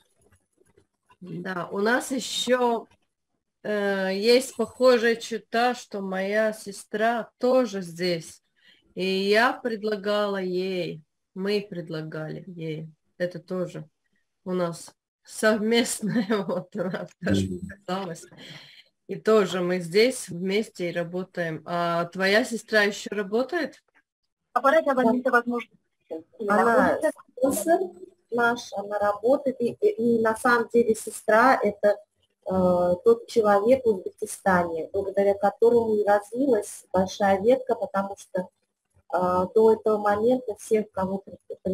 [SPEAKER 2] Да, у нас еще э, есть похожая черта, что моя сестра тоже здесь. И я предлагала ей, мы предлагали ей, это тоже у нас совместное, вот она даже показалась. И тоже мы здесь вместе и работаем. А твоя сестра еще работает?
[SPEAKER 3] Оборачивание возможности. Она спонсор наш, она работает, и, и, и на самом деле сестра – это э, тот человек в Узбекистане, благодаря которому и развилась большая ветка, потому что э, до этого момента всех, кого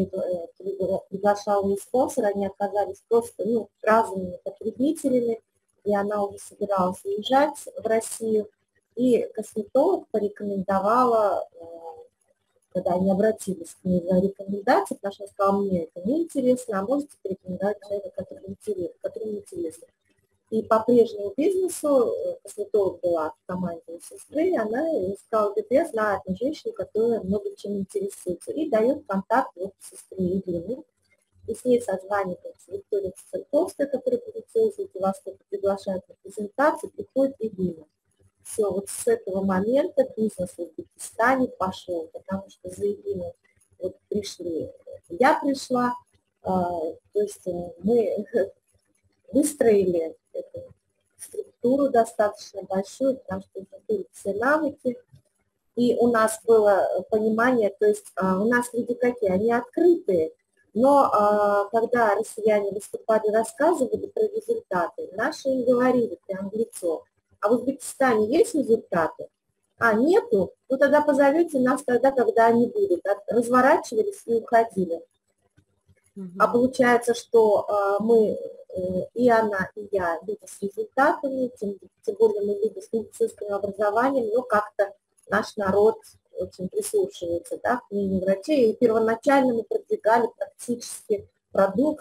[SPEAKER 3] приглашал ей спонсор, они оказались просто ну, разными потребителями, и она уже собиралась уезжать в Россию, и косметолог порекомендовала, когда они обратились к ней за рекомендацией, потому что она сказала, мне это неинтересно, а можете порекомендовать человека, который интересен, который интересен. И по прежнему бизнесу косметолог была в команде у сестры, она сказала, говорит, я знаю одну женщину, которая много чем интересуется, и дает контакт вот сестры Елены. И с ней созванивается Виктория Церковская, которая продуцирует и вас приглашает на презентацию, приходит Ирина. Все, вот с этого момента бизнес в Узбекистане пошел, потому что за Ириной вот пришли, я пришла, то есть мы выстроили эту структуру достаточно большую, потому что были все навыки, и у нас было понимание, то есть у нас люди какие, они открытые, но когда россияне выступали, рассказывали про результаты, наши им говорили прямо в лицо, а в Узбекистане есть результаты? А, нету? Ну тогда позовете нас тогда, когда они будут. Разворачивались и уходили. Mm-hmm. А получается, что э, мы, э, и она, и я, люди с результатами, тем, тем более мы люди с медицинским образованием, но как-то наш народ очень прислушивается, да, к мнению врачей. И первоначально мы продвигали практически продукт.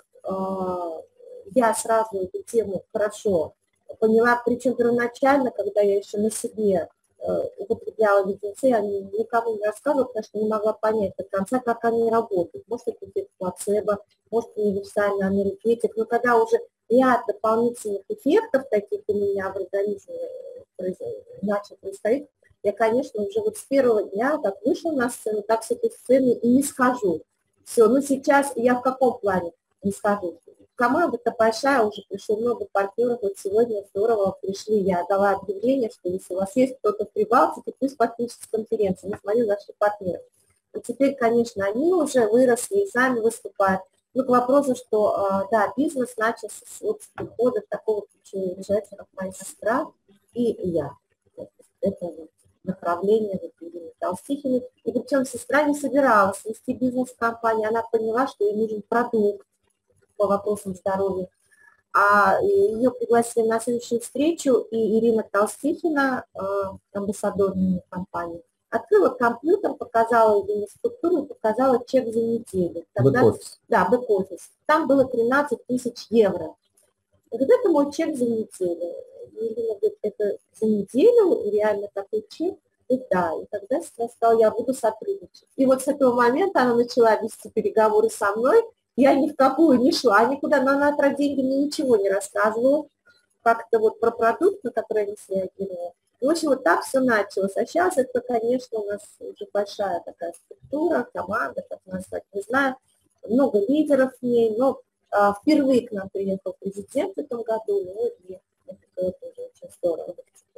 [SPEAKER 3] Я сразу эту тему хорошо поняла, причем первоначально, когда я еще на себе употребляла леденцы, я никому не рассказывала, потому что не могла понять до конца, как они работают. Может, это эффект плацебо, может, универсальный анальгетик. Но когда уже ряд дополнительных эффектов таких у меня в организме начал происходить, я, конечно, уже вот с первого дня, как вышла на сцену, так с этой сцены и не схожу. Все, ну сейчас я в каком плане не схожу? Команда-то большая, уже пришло много партнеров. Вот сегодня здорово пришли. Я дала объявление, что если у вас есть кто-то в Прибалтике, пусть подключится к конференции. Мы смотрели наши партнеры. И теперь, конечно, они уже выросли и сами выступают. Ну, к вопросу, что, да, бизнес начался вот с прихода такого ключевого как моя сестра и я. Это вот направление вот Ирины Толстихиной. И причем сестра не собиралась вести бизнес в компании. Она поняла, что ей нужен продукт по вопросам здоровья. А ее пригласили на следующую встречу, и Ирина Толстихина, амбассадор компании, открыла компьютер, показала ее структуру, показала чек за неделю. Тогда, да, бэк-офис. Там было тринадцать тысяч евро. И вот это мой чек за неделю. Ирина говорит, это за неделю реально такой чек? И да, и тогда я сказала, я буду сотрудничать. И вот с этого момента она начала вести переговоры со мной. Я ни в какую не шла никуда, но она про деньги мне ничего не рассказывала. Как-то вот про продукт, на который я не среагировала. И, в общем, вот так все началось. А сейчас это, конечно, у нас уже большая такая структура, команда, как назвать, не знаю. Много лидеров в ней, но а, впервые к нам приехал президент в этом году, ну и это, это уже очень здорово.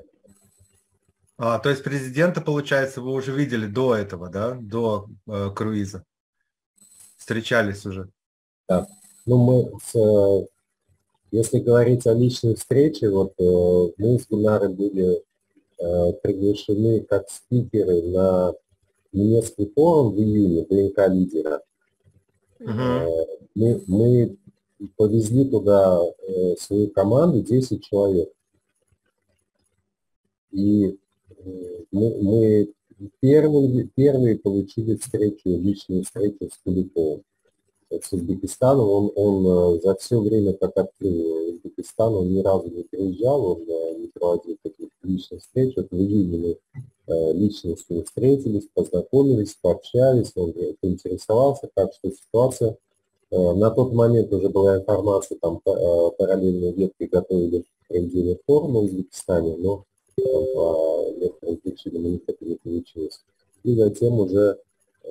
[SPEAKER 1] А, то есть президента, получается, вы уже видели до этого, да, до э, круиза? Встречались уже?
[SPEAKER 4] Да. Ну, мы, с, если говорить о личной встрече, вот мы с Гульнарой были э, приглашены как спикеры на немецкий форум в июне ДНК лидера. Uh-huh. Мы, мы повезли туда э, свою команду, десять человек. И э, мы, мы первые, первые получили встречу, личную встречу с Куликовым. С Узбекистаном, он, он за все время, как открыл Узбекистан, он ни разу не приезжал, он не проводил таких личных встреч. Вот в июне мы лично с ним встретились, познакомились, пообщались, он поинтересовался, как что ситуация. На тот момент уже была информация, там параллельные ветки готовили проведение форума в Узбекистане, но там, по некоторым причинам у них это не получилось. И затем уже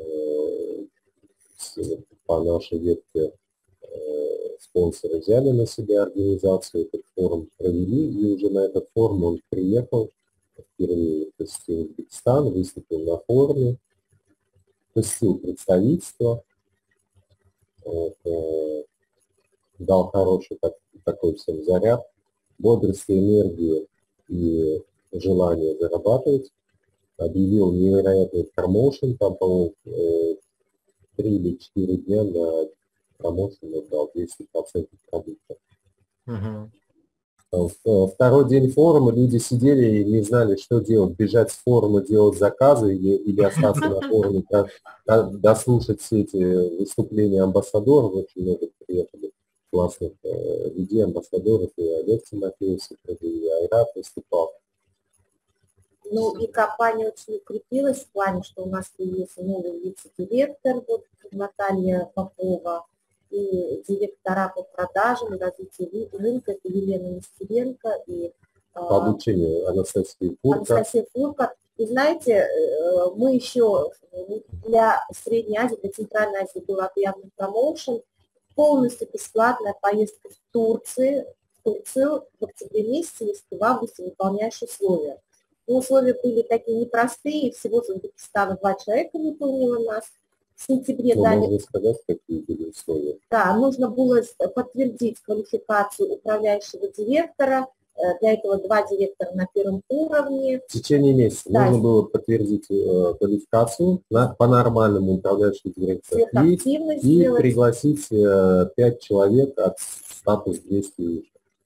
[SPEAKER 4] по нашей ветке э, спонсоры взяли на себя организацию, этот форум провели, и уже на этот форум он приехал, впервые посетил Узбекистан, выступил на форуме, посетил представительство, вот, э, дал хороший так, такой всем заряд, бодрости, энергии и желание зарабатывать, объявил невероятный промоушен, там, по-моему, э, три или четыре дня на промоушен дал десять процентов продукта. Uh-huh. Второй день форума люди сидели и не знали, что делать, бежать с форума, делать заказы или, или остаться на форуме, дослушать все эти выступления амбассадоров. Очень много приехали классных э, людей, амбассадоров, и Олег Тимофеев, и Айрат выступал.
[SPEAKER 3] Ну и компания очень укрепилась в плане, что у нас появился новый вице-директор, вот, Наталья Попова, и директора по продажам и развитию рынка, это Елена Нестеренко и
[SPEAKER 4] по обучению Анастасия Фурка.
[SPEAKER 3] Анастасия Фурка. И знаете, мы еще для Средней Азии, для Центральной Азии был объявлен промоушен, полностью бесплатная поездка в Турцию, в Турцию в октябре месяце, если ты в августе выполняешь условия. Но условия были такие непростые, всего с Узбекистана два человека выполнило нас. В сентябре
[SPEAKER 4] ну,
[SPEAKER 3] дали...
[SPEAKER 4] Можно сказать, какие были условия?
[SPEAKER 3] Да, нужно было подтвердить квалификацию управляющего директора. Для этого два директора на первом уровне.
[SPEAKER 4] В течение месяца да. нужно было подтвердить э, квалификацию на, по нормальному управляющему директору и, и пригласить э, пять человек от статус двести.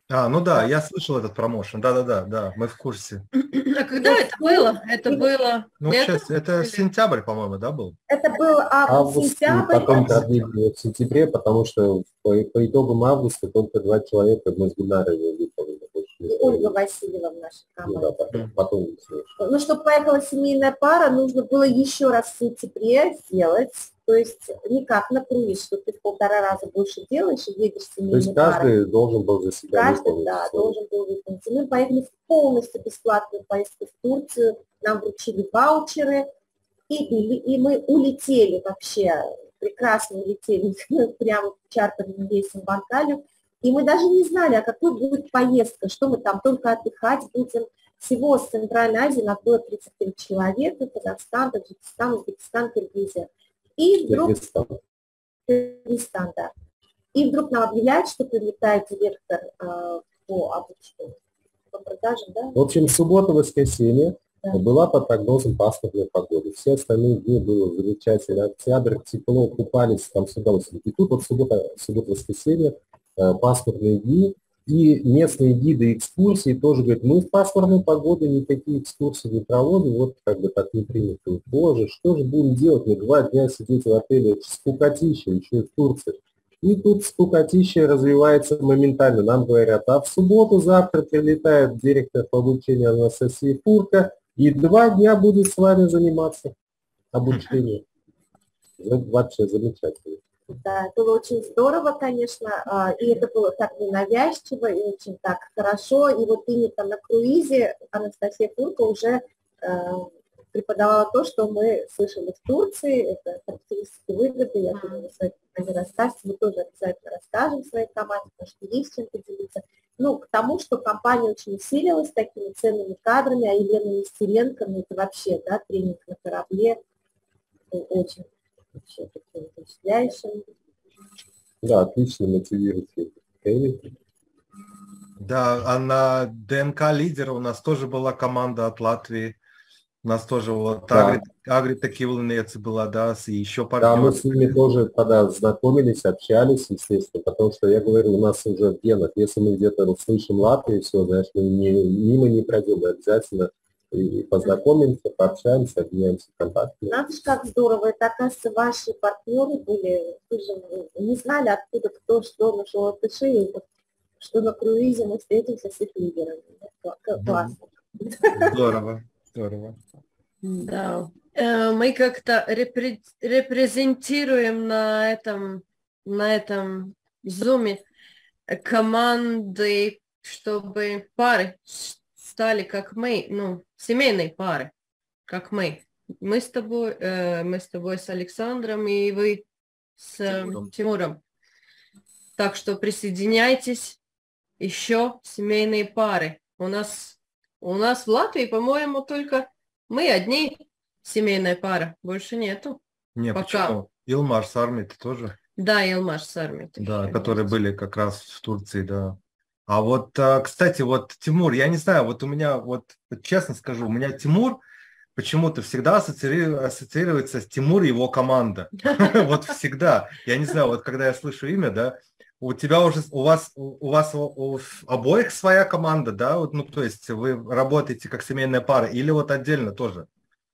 [SPEAKER 1] А, ну да, я слышал этот промоушен. Да-да-да, да, мы в курсе.
[SPEAKER 2] А когда
[SPEAKER 3] Вот,
[SPEAKER 2] это было? Это
[SPEAKER 3] и
[SPEAKER 2] было
[SPEAKER 1] Ну,
[SPEAKER 2] летом
[SPEAKER 1] сейчас, это
[SPEAKER 2] или?
[SPEAKER 1] сентябрь, по-моему, да, был?
[SPEAKER 3] это был
[SPEAKER 4] Август и
[SPEAKER 3] август-сентябрь,
[SPEAKER 4] потом
[SPEAKER 3] это
[SPEAKER 4] продлили в сентябре, потому что по, по итогам августа только два человека мы с Гульнарой выполнили. Больше
[SPEAKER 3] и
[SPEAKER 4] никто
[SPEAKER 3] Ольга
[SPEAKER 4] не-
[SPEAKER 3] Васильева в нашей
[SPEAKER 4] Ну да,
[SPEAKER 3] команде.
[SPEAKER 4] потом,
[SPEAKER 1] Мгм.
[SPEAKER 4] потом не слышал.
[SPEAKER 3] Ну, чтобы поехала семейная пара, нужно было еще раз в сентябре сделать. То есть не как на круиз, что ты в полтора раза больше делаешь и едешь с
[SPEAKER 4] То есть
[SPEAKER 3] семейной парой.
[SPEAKER 4] каждый должен был за себя
[SPEAKER 3] Каждый,
[SPEAKER 4] выполнить
[SPEAKER 3] да,
[SPEAKER 4] свой.
[SPEAKER 3] должен был выполнить. И мы поехали в полностью бесплатную поездку в Турцию. Нам вручили ваучеры, и, и, и мы улетели вообще, прекрасно улетели прямо в чартерном рейсе в Анталию. И мы даже не знали, а какой будет поездка, что мы там только отдыхать будем. Всего с Центральной Азии нас было тридцать три человека, Казахстан, Таджикистан, Узбекистан, Киргизия. И вдруг...
[SPEAKER 4] Кыргызстан.
[SPEAKER 3] Кыргызстан, да. И вдруг нам объявляют, что прилетает директор э, по обучению, по продажам, да?
[SPEAKER 4] В общем, суббота-воскресенье
[SPEAKER 3] Да.
[SPEAKER 4] была по прогнозам пасмурной погоды. Все остальные дни было замечательно. Октябрь, тепло, купались там с удовольствием. И тут вот суббота, суббота-воскресенье, э, пасмурные дни. И местные гиды экскурсии тоже говорят, мы в пасмурную погоду никакие экскурсии не проводим, вот как бы так не принято. Боже, что же будем делать? Мы два дня сидеть в отеле, это скукотища, еще и в Турции. И тут скукотища развивается моментально. Нам говорят, а в субботу завтра прилетает директор по обучению Анастасия Фурка, и два дня будет с вами заниматься обучением. Вообще замечательно.
[SPEAKER 3] Да, было очень здорово, конечно, а, и это было так ненавязчиво и очень так хорошо. И вот именно на круизе Анастасия Фурка уже э, преподавала то, что мы слышали в Турции, это характеристики выгоды, я думаю, вы не расскажете, мы тоже обязательно расскажем своей команде, потому что есть чем поделиться. Ну, к тому, что компания очень усилилась такими ценными кадрами, а Елена Нестеренко, ну, это вообще, да, тренинг на корабле, очень вообще таким впечатляющим.
[SPEAKER 4] Да, отлично мотивирующий тренинг.
[SPEAKER 1] Да, а на ДНК лидера у нас тоже была команда от Латвии. У нас тоже вот
[SPEAKER 4] Да.
[SPEAKER 1] Агри, Агрита Кивлинец была, да, и еще
[SPEAKER 4] Да,
[SPEAKER 1] партнеры.
[SPEAKER 4] мы с ними тоже тогда знакомились, общались, естественно, потому что, я говорю, у нас уже в генах, если мы где-то услышим Латвию, все, знаешь, мы не, мимо не пройдем, мы обязательно и познакомимся, пообщаемся, обменяемся контактами.
[SPEAKER 3] Надо же, как здорово, это, оказывается, ваши партнеры были, вы же не знали, откуда кто что нашел латыши, и вот, что на круизе мы встретимся с их лидерами. Классно.
[SPEAKER 1] Здорово, здорово.
[SPEAKER 2] Да. Э, Мы как-то репре- репрезентируем на этом, на этом зуме команды, чтобы пары с- стали как мы, ну, семейные пары, как мы. Мы с тобой, э, мы с тобой с Александром и вы с э,
[SPEAKER 1] Тимуром.
[SPEAKER 2] Тимуром. Так что присоединяйтесь, еще семейные пары. У нас, у нас в Латвии, по-моему, только мы одни семейная пара, больше нету.
[SPEAKER 1] Не,
[SPEAKER 2] Пока.
[SPEAKER 1] почему? Илмар с армией тоже.
[SPEAKER 2] Да, Илмаш с армией.
[SPEAKER 1] Да, которые были как раз в Турции, да. А вот, а, кстати, вот Тимур, я не знаю, вот у меня, вот честно скажу, у меня Тимур почему-то всегда ассоциируется, ассоциируется с Тимур и его команда. Вот всегда. Я не знаю, вот когда я слышу имя, да, у тебя уже, у вас, у вас у, у обоих своя команда, да, вот, ну, то есть вы работаете как семейная пара или вот отдельно тоже?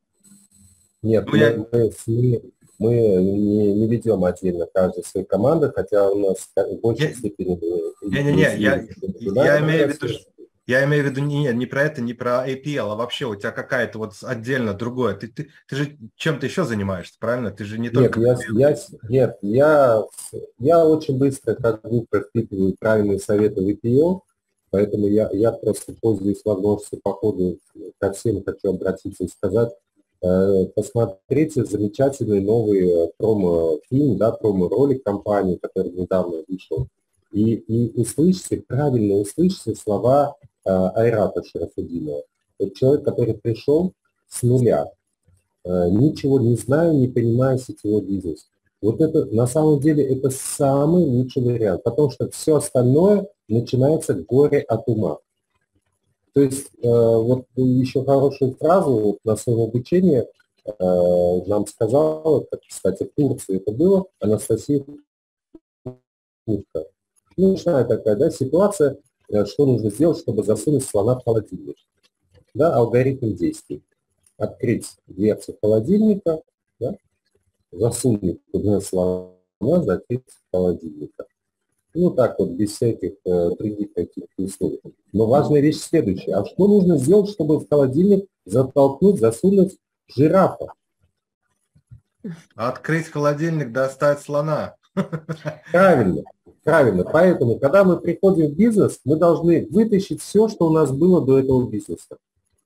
[SPEAKER 4] Нет,
[SPEAKER 1] Ну,
[SPEAKER 4] мы,
[SPEAKER 1] я-
[SPEAKER 4] мы, с ними- мы не, не ведем отдельно каждой своей команды, хотя у нас в большей
[SPEAKER 1] Я-
[SPEAKER 4] степени...
[SPEAKER 1] Не-не-не, я, я имею в виду,
[SPEAKER 4] что...
[SPEAKER 1] что- я имею в виду не, не про это, не про эй пи эл, а вообще у тебя какая-то вот отдельно другое. Ты, ты, ты же чем-то еще занимаешься, правильно? Ты же не
[SPEAKER 4] Нет,
[SPEAKER 1] только...
[SPEAKER 4] я, я, нет я, я очень быстро как бы впитываю правильные советы в эй пи эл, поэтому я, я просто пользуюсь возможностью по ходу ко всем хочу обратиться и сказать, э, посмотрите замечательный новый э, промо-фильм, да, промо-ролик компании, который недавно вышел, и, и услышьте, правильно услышьте слова э, Айрата Шарафуддинова. Это человек, который пришел с нуля, ничего не знаю, не понимаю сетевой бизнес. Вот это, на самом деле, это самый лучший вариант, потому что все остальное начинается горе от ума. То есть, э, вот еще хорошую фразу вот, на своем обучении э, нам сказала, как, кстати, в Турции это было, Анастасия Фурка. Ну, такая, да, ситуация, э, что нужно сделать, чтобы засунуть слона в холодильник. Да, алгоритм действий. Открыть дверцу холодильника, да, засунуть туда слона, закрыть холодильника. Ну, так вот, без всяких э, других каких-то условий. Но важная вещь следующая. А что нужно сделать, чтобы в холодильник затолкнуть, засунуть жирафа?
[SPEAKER 1] Открыть холодильник, достать слона.
[SPEAKER 4] Правильно, правильно. Поэтому, когда мы приходим в бизнес, мы должны вытащить все, что у нас было до этого бизнеса.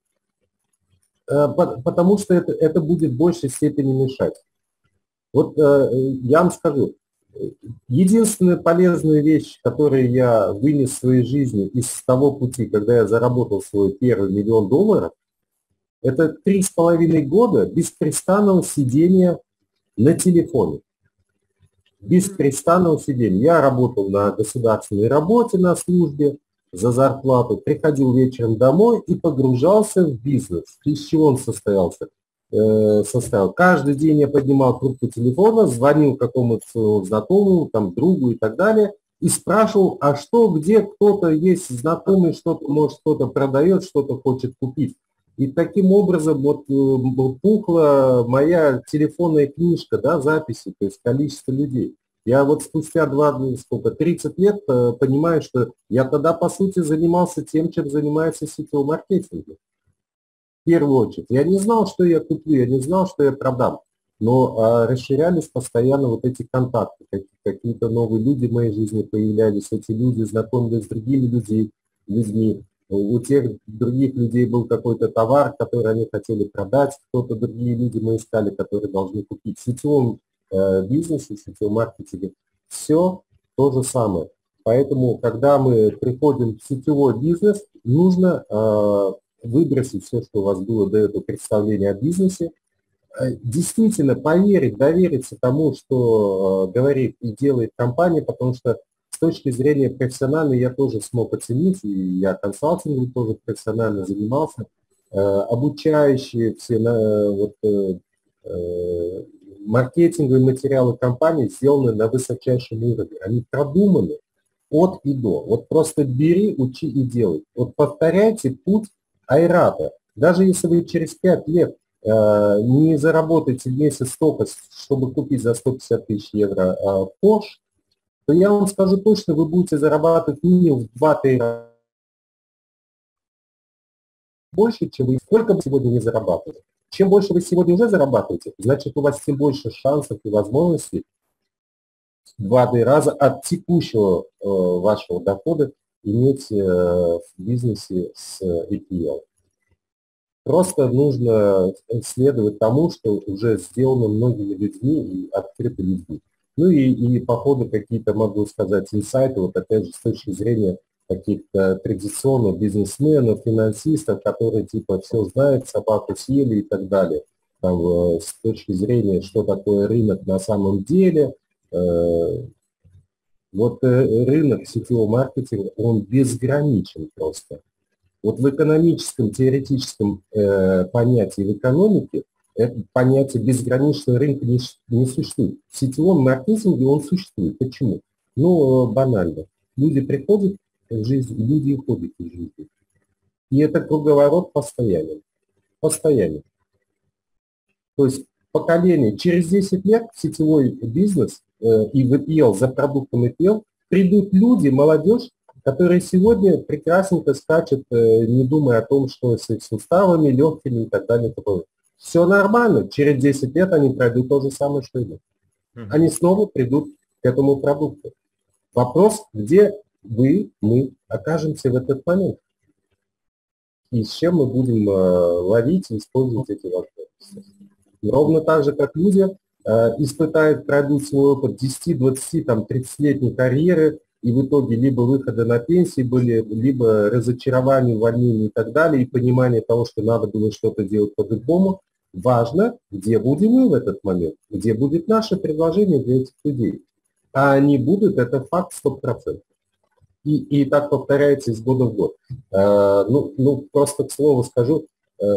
[SPEAKER 4] Э, потому что это, это будет в большей степени мешать. Вот э, я вам скажу, единственная полезная вещь, которую я вынес в своей жизни из того пути, когда я заработал свой первый миллион долларов, это три с половиной года беспрестанного сидения на телефоне. Беспрестанного сидения. Я работал на государственной работе на службе за зарплату, приходил вечером домой и погружался в бизнес. Из чего он состоялся? составил. Каждый день я поднимал трубку телефона, звонил какому-то знакомому, там, другу и так далее, и спрашивал, а что, где кто-то есть знакомый, что-то, может, кто-то продает, что-то хочет купить. И таким образом вот пухла моя телефонная книжка, да, записи, то есть количество людей. Я вот спустя два, сколько, тридцать лет понимаю, что я тогда, по сути, занимался тем, чем занимается сетевой маркетинг. В первую очередь. Я не знал, что я куплю, я не знал, что я продам, но а, расширялись постоянно вот эти контакты, какие-то новые люди в моей жизни появлялись, эти люди знакомились с другими людьми, людьми. У тех других людей был какой-то товар, который они хотели продать, кто-то другие люди мы искали, которые должны купить. В сетевом э, бизнесе, в сетевом маркетинге все то же самое. Поэтому, когда мы приходим в сетевой бизнес, нужно э, выбросить все, что у вас было до этого представления о бизнесе, действительно поверить, довериться тому, что говорит и делает компания, потому что с точки зрения профессиональной я тоже смог оценить, и я консалтингом тоже профессионально занимался, обучающие все вот, маркетинговые материалы компании сделаны на высочайшем уровне, они продуманы от и до. Вот просто бери, учи и делай. Вот повторяйте путь Айрата. Даже если вы через пять лет э, не заработаете в месяц столько, чтобы купить за сто пятьдесят тысяч евро э, Porsche, то я вам скажу точно, вы будете зарабатывать минимум в два-три раза больше, чем вы сколько бы сегодня не зарабатывали. Чем больше вы сегодня уже зарабатываете, значит, у вас тем больше шансов и возможностей в два-три раза от текущего э, вашего дохода иметь в бизнесе с и пи эл. Просто нужно следовать тому, что уже сделано многими людьми и открыто людьми. Ну и, и по ходу какие-то, могу сказать, инсайты, вот опять же, с точки зрения каких-то традиционных бизнесменов, финансистов, которые типа все знают, собаку съели и так далее. Там, с точки зрения, что такое рынок на самом деле, вот рынок сетевого маркетинга, он безграничен просто. Вот в экономическом, теоретическом э, понятии, в экономике, это понятие безграничного рынка не, не существует. В сетевом маркетинге он существует. Почему? Ну, банально. Люди приходят в жизнь, люди уходят из жизни. И это круговорот постоянный. Постоянный. То есть поколение, через десять лет в сетевой бизнес и в и пи эл, за продуктом и пи эл, придут люди, молодежь, которые сегодня прекрасненько скачут, не думая о том, что с их суставами, легкими и так далее. Все нормально, через десять лет они пройдут то же самое, что и мы. Они снова придут к этому продукту. Вопрос, где вы, мы окажемся в этот момент. И с чем мы будем ловить и использовать эти возможности. Ровно так же, как люди испытают, пройдут свой опыт десять, двадцать, там, тридцатилетней карьеры, и в итоге либо выхода на пенсии были, либо разочарование, увольнение и так далее, и понимание того, что надо было что-то делать по-другому. Важно, где будем мы в этот момент, где будет наше предложение для этих людей. А они будут, это факт сто процентов. И, и так повторяется из года в год. А, ну, ну, просто к слову скажу,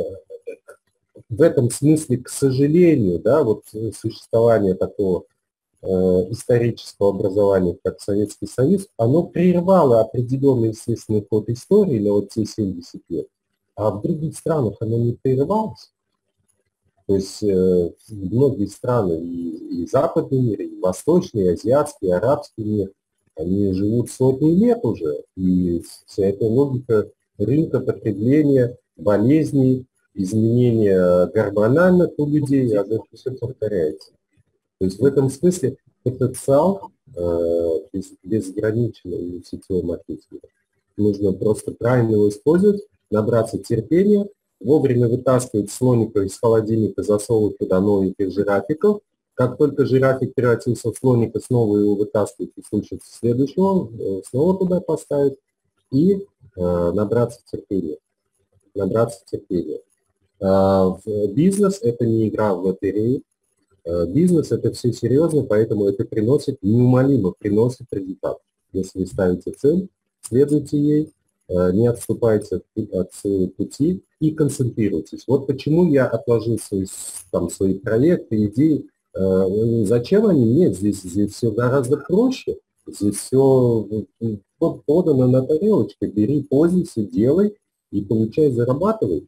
[SPEAKER 4] в этом смысле, к сожалению, да, вот существование такого э, исторического образования, как Советский Союз, оно прервало определенный естественный ход истории на вот те семьдесят лет, а в других странах оно не прерывалось. То есть э, многие страны, и, и западный мир, и восточный, и азиатский, и арабский мир, они живут сотни лет уже, и вся эта логика рынка потребления, болезней, изменения гормональных у людей, это все повторяется. То есть в этом смысле потенциал э, без, безграничного сетевого маркетинга. Нужно просто правильно его использовать, набраться терпения, вовремя вытаскивать слоника из холодильника, засовывать туда новеньких жирафиков. Как только жирафик превратился в слоника, снова его вытаскивать и слушать следующего, снова туда поставить и э, набраться терпения. Набраться терпения. А, бизнес – это не игра в лотерею. А, бизнес – это все серьезно, поэтому это приносит, неумолимо приносит результат. Если вы ставите цель, следуйте ей, не отступайте от своего пути и концентрируйтесь. Вот почему я отложил свои, там, свои проекты, идеи. Зачем они? Нет, здесь, здесь все гораздо проще. Здесь все подано на тарелочке. Бери, пользуйся, делай и получай, зарабатывай.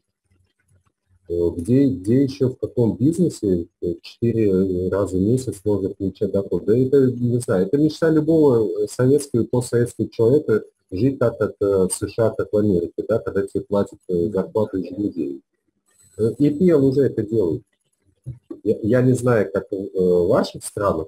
[SPEAKER 4] Где, где еще, в каком бизнесе четыре раза в месяц можно получать доход? Да это, не знаю, это мечта любого советского и постсоветского человека, жить так, как в США, как в Америке, да, когда тебе платят зарплату еженедельно. И пи эл уже это делает. Я, я не знаю, как в ваших странах,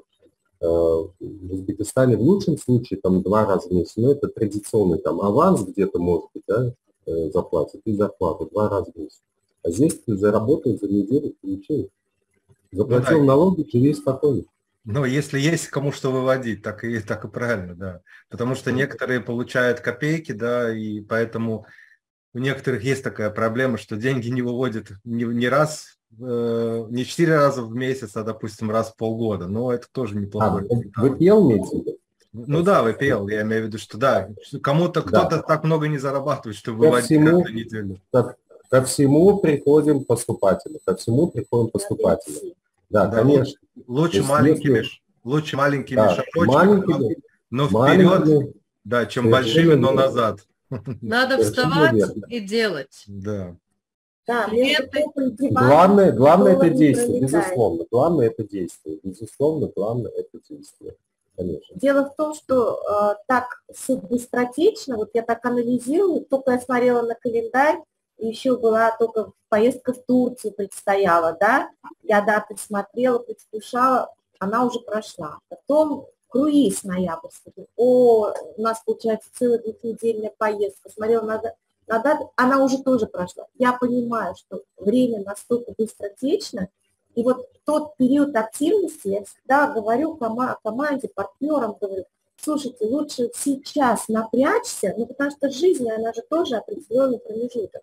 [SPEAKER 4] в Узбекистане в лучшем случае там два раза в месяц, но это традиционный там аванс где-то может быть, да, заплатят, и зарплату два раза в месяц. А здесь ты заработал за неделю, получил. Заплатил ну, да. налоги, живи спокойно.
[SPEAKER 1] Ну, если есть кому что выводить, так и, так и правильно, да. Потому что некоторые получают копейки, да, и поэтому у некоторых есть такая проблема, что деньги не выводят не, не раз, э, не четыре раза в месяц, а, допустим, раз в полгода. Но это тоже неплохой.
[SPEAKER 4] А, вы пи эл имеете в виду?
[SPEAKER 1] Ну да, ви пи эл, я имею в виду, что да, кому-то кто-то да. так много не зарабатывает, чтобы выводить всему, каждую неделю.
[SPEAKER 4] Ко, ко всему приходим поступательно, ко всему приходим поступательно. Да, да, конечно.
[SPEAKER 1] Лучше маленькими, если... лучше маленькими да, шажочками, маленькими, но вперед, да, чем большими, но назад.
[SPEAKER 2] Надо вставать и делать.
[SPEAKER 1] Да.
[SPEAKER 3] Да,
[SPEAKER 4] главное, главное это действие, безусловно. Главное это действие. Безусловно, главное это действие. Конечно.
[SPEAKER 3] Дело в том, что э, так быстротечно, вот я так анализирую, только я смотрела на календарь, еще была только поездка в Турцию предстояла, да, я даты смотрела, предвкушала, она уже прошла. Потом круиз ноябрьский, о, у нас получается целая двухнедельная поездка, смотрела на, на даты, она уже тоже прошла. Я понимаю, что время настолько быстротечно, и вот тот период активности, я всегда говорю кома- команде, партнерам, говорю, слушайте, лучше сейчас напрячься, ну, потому что жизнь, она же тоже определенный промежуток.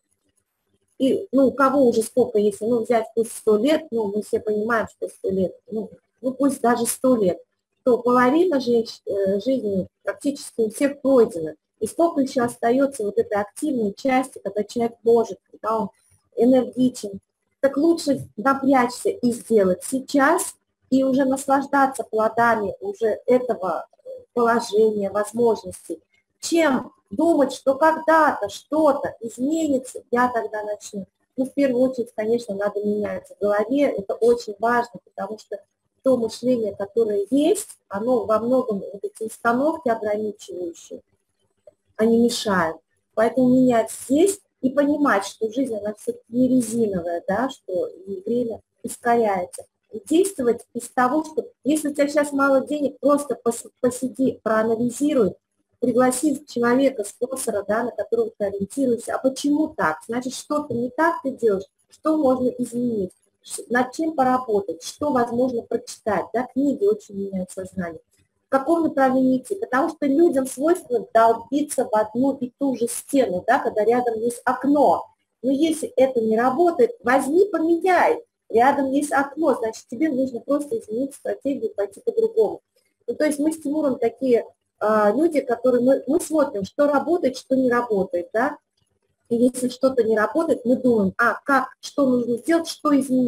[SPEAKER 3] И, ну, у кого уже сколько, если, ну, взять пусть сто лет, ну, мы все понимаем, что сто лет, ну, ну пусть даже сто лет, то половина же, э, жизни практически у всех пройдена. И сколько еще остается вот этой активной части, когда человек может, когда он энергичен. Так лучше напрячься и сделать сейчас, и уже наслаждаться плодами уже этого положения, возможностей, чем думать, что когда-то что-то изменится, я тогда начну. Ну, в первую очередь, конечно, надо менять в голове, это очень важно, потому что то мышление, которое есть, оно во многом, вот эти установки ограничивающие, они мешают. Поэтому менять здесь и понимать, что жизнь, она все-таки не резиновая, да, что время ускоряется. И действовать из того, что если у тебя сейчас мало денег, просто посиди, проанализируй, пригласив человека, спонсора, да, на которого ты ориентируешься. А почему так? Значит, что-то не так ты делаешь, что можно изменить, над чем поработать, что возможно прочитать. Да? Книги очень меняют сознание. В каком направлении идти? Потому что людям свойственно долбиться в одну и ту же стену, да, когда рядом есть окно. Но если это не работает, возьми, поменяй. Рядом есть окно, значит, тебе нужно просто изменить стратегию, пойти по-другому. Ну, то есть мы с Тимуром такие а, люди, которые мы, мы смотрим, что работает, что не работает, да. И если что-то не работает, мы думаем, а как, что нужно сделать, что изменить.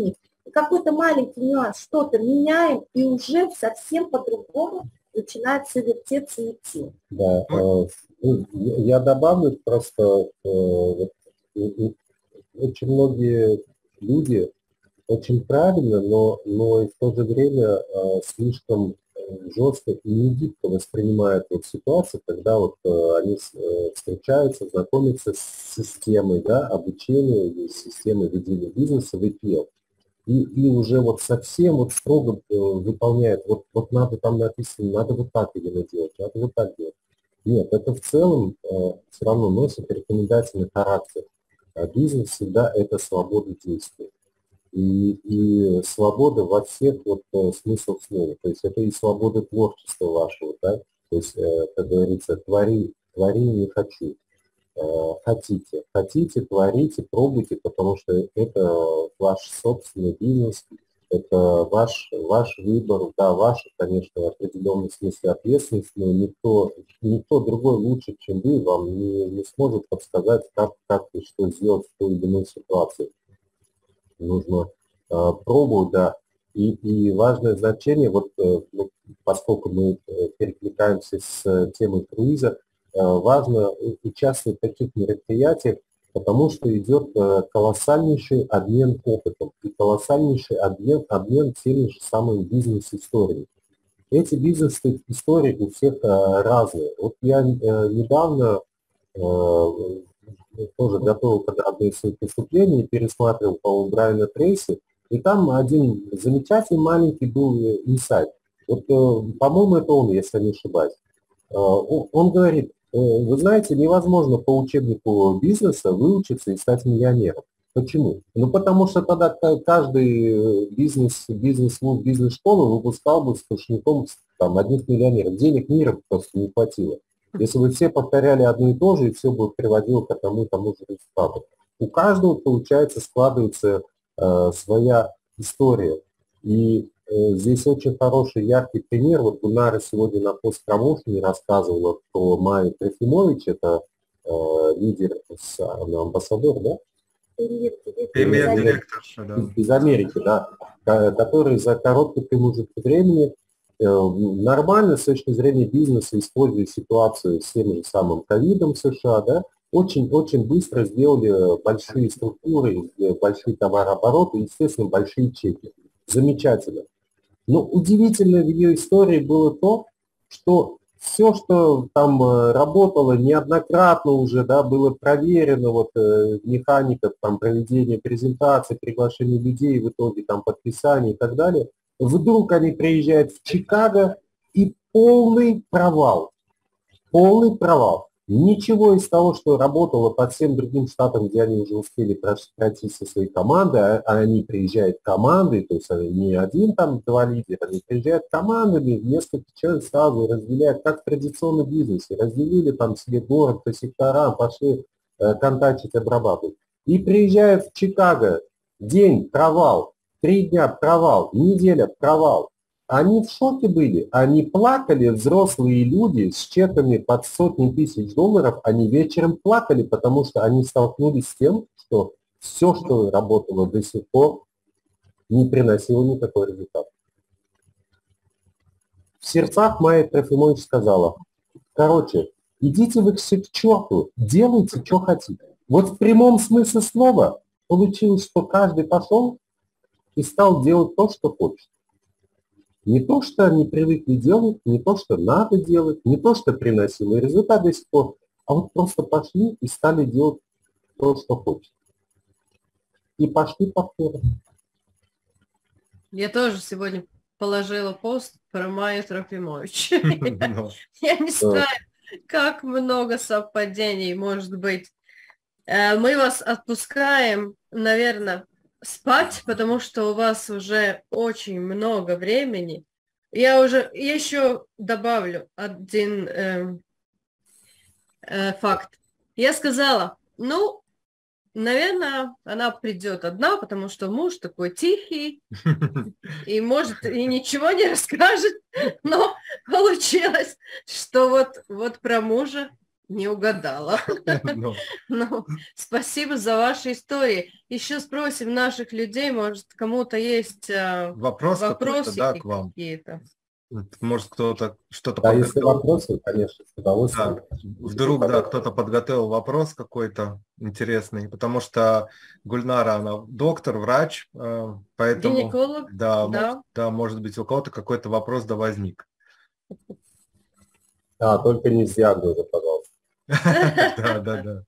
[SPEAKER 3] какой-то маленький нюанс, что-то меняем, и уже совсем по-другому начинается вертеться и идти.
[SPEAKER 4] Да, э, ну, я добавлю просто, э, вот, э, э, очень многие люди очень правильно, но, но и в то же время э, слишком э, жестко и негибко воспринимают вот ситуацию, когда вот э, они э, встречаются, знакомятся с системой, да, обучения, или с системой ведения бизнеса в и пи эл. И, и уже вот совсем вот строго э, выполняет, вот, вот надо там написано, надо вот так именно делать, надо вот так делать. Нет, это в целом э, все равно носит рекомендательный характер. А бизнес всегда это свобода действия. И, и свобода во всех вот э, смыслах слова. То есть это и свобода творчества вашего, да? То есть, э, как говорится, твори, твори не хочу. Хотите, хотите, творите, пробуйте, потому что это ваш собственный бизнес, это ваш, ваш выбор, да, ваша, конечно, в определенном смысле ответственность, но никто, никто другой лучше, чем вы, вам не, не сможет подсказать, как, как и что сделать в той или иной ситуации. Нужно э, пробовать, да. И, и важное значение, вот, э, поскольку мы перекликаемся с темой круиза, важно участвовать в таких мероприятиях, потому что идет колоссальнейший обмен опытом и колоссальнейший обмен, обмен теми же самыми бизнес-историями. Эти бизнес-истории у всех разные. Вот я недавно тоже готовил одно из своих выступлений, пересматривал, по-моему, Брайана Трейси, и там один замечательный маленький был инсайт. Вот, по-моему, это он, если я не ошибаюсь. Он говорит, вы знаете, невозможно по учебнику бизнеса выучиться и стать миллионером. Почему? Ну, потому что тогда каждый бизнес, бизнес-клуб, бизнес-школу выпускал бы сплошняком там, одних миллионеров. Денег мира просто не хватило. Если бы все повторяли одно и то же, и все бы приводило к одному и тому же результату. У каждого, получается, складывается э, своя история. И здесь очень хороший, яркий пример. Вот Гульнара сегодня на пост-промоушене рассказывала про Майю Трофимович, это э, лидер, с, амбассадор, да?
[SPEAKER 1] Премьер-директор.
[SPEAKER 4] Из, из Америки, да, который за короткий промежуток времени э, нормально с точки зрения бизнеса, используя ситуацию с тем же самым ковидом в США, да, очень-очень быстро сделали большие структуры, большие товарообороты и, естественно, большие чеки. Замечательно. Но удивительно в ее истории было то, что все, что там работало неоднократно уже, да, было проверено, вот механика там, проведения презентаций, приглашения людей, в итоге там подписания и так далее, вдруг они приезжают в Чикаго и полный провал. Полный провал. Ничего из того, что работало по всем другим штатам, где они уже успели пройти со своей командой, а они приезжают командой, то есть они не один, там, два лидера, они приезжают командами, несколько человек сразу разделяют, как в традиционном бизнесе, разделили там себе город по секторам, пошли э, контактить, обрабатывать. И приезжают в Чикаго, день, провал, три дня, провал, неделя, провал. Они в шоке были, они плакали, взрослые люди с чеками под сотни тысяч долларов, они вечером плакали, потому что они столкнулись с тем, что все, что работало до сих пор, не приносило никакой результат. В сердцах Майя Трофимович сказала, короче, идите вы к черту, делайте, что хотите. Вот в прямом смысле слова получилось, что каждый пошел и стал делать то, что хочет. Не то, что они привыкли делать, не то, что надо делать, не то, что приносило результат до сих пор, а вот просто пошли и стали делать то, что хочет. И пошли повторы.
[SPEAKER 2] Я тоже сегодня положила пост про Майю Трофимович. Я не знаю, как много совпадений может быть. Мы вас отпускаем, наверное, спать, потому что у вас уже очень много времени. Я уже еще добавлю один э, э, факт. Я сказала, ну, наверное, она придет одна, потому что муж такой тихий и, может, и ничего не расскажет. Но получилось, что вот, вот про мужа Не угадала.
[SPEAKER 1] Ну,
[SPEAKER 2] Ну, спасибо за ваши истории. Еще спросим наших людей, может, кому-то есть э,
[SPEAKER 1] вопрос какой-то,
[SPEAKER 2] вопросики
[SPEAKER 1] да, к вам.
[SPEAKER 2] какие-то.
[SPEAKER 1] Вот, может, кто-то что-то
[SPEAKER 4] Да, если
[SPEAKER 1] подготовил.
[SPEAKER 4] вопросы, конечно, с удовольствием.
[SPEAKER 1] Да, вдруг, да, кто-то подготовил вопрос какой-то интересный, потому что Гульнара, она доктор, врач, э, поэтому,
[SPEAKER 2] Гинеколог,
[SPEAKER 1] да, может,
[SPEAKER 2] да.
[SPEAKER 1] да, может быть, у кого-то какой-то вопрос да возник.
[SPEAKER 4] А, только не с диагнозом, пожалуйста.
[SPEAKER 1] Да, да, да.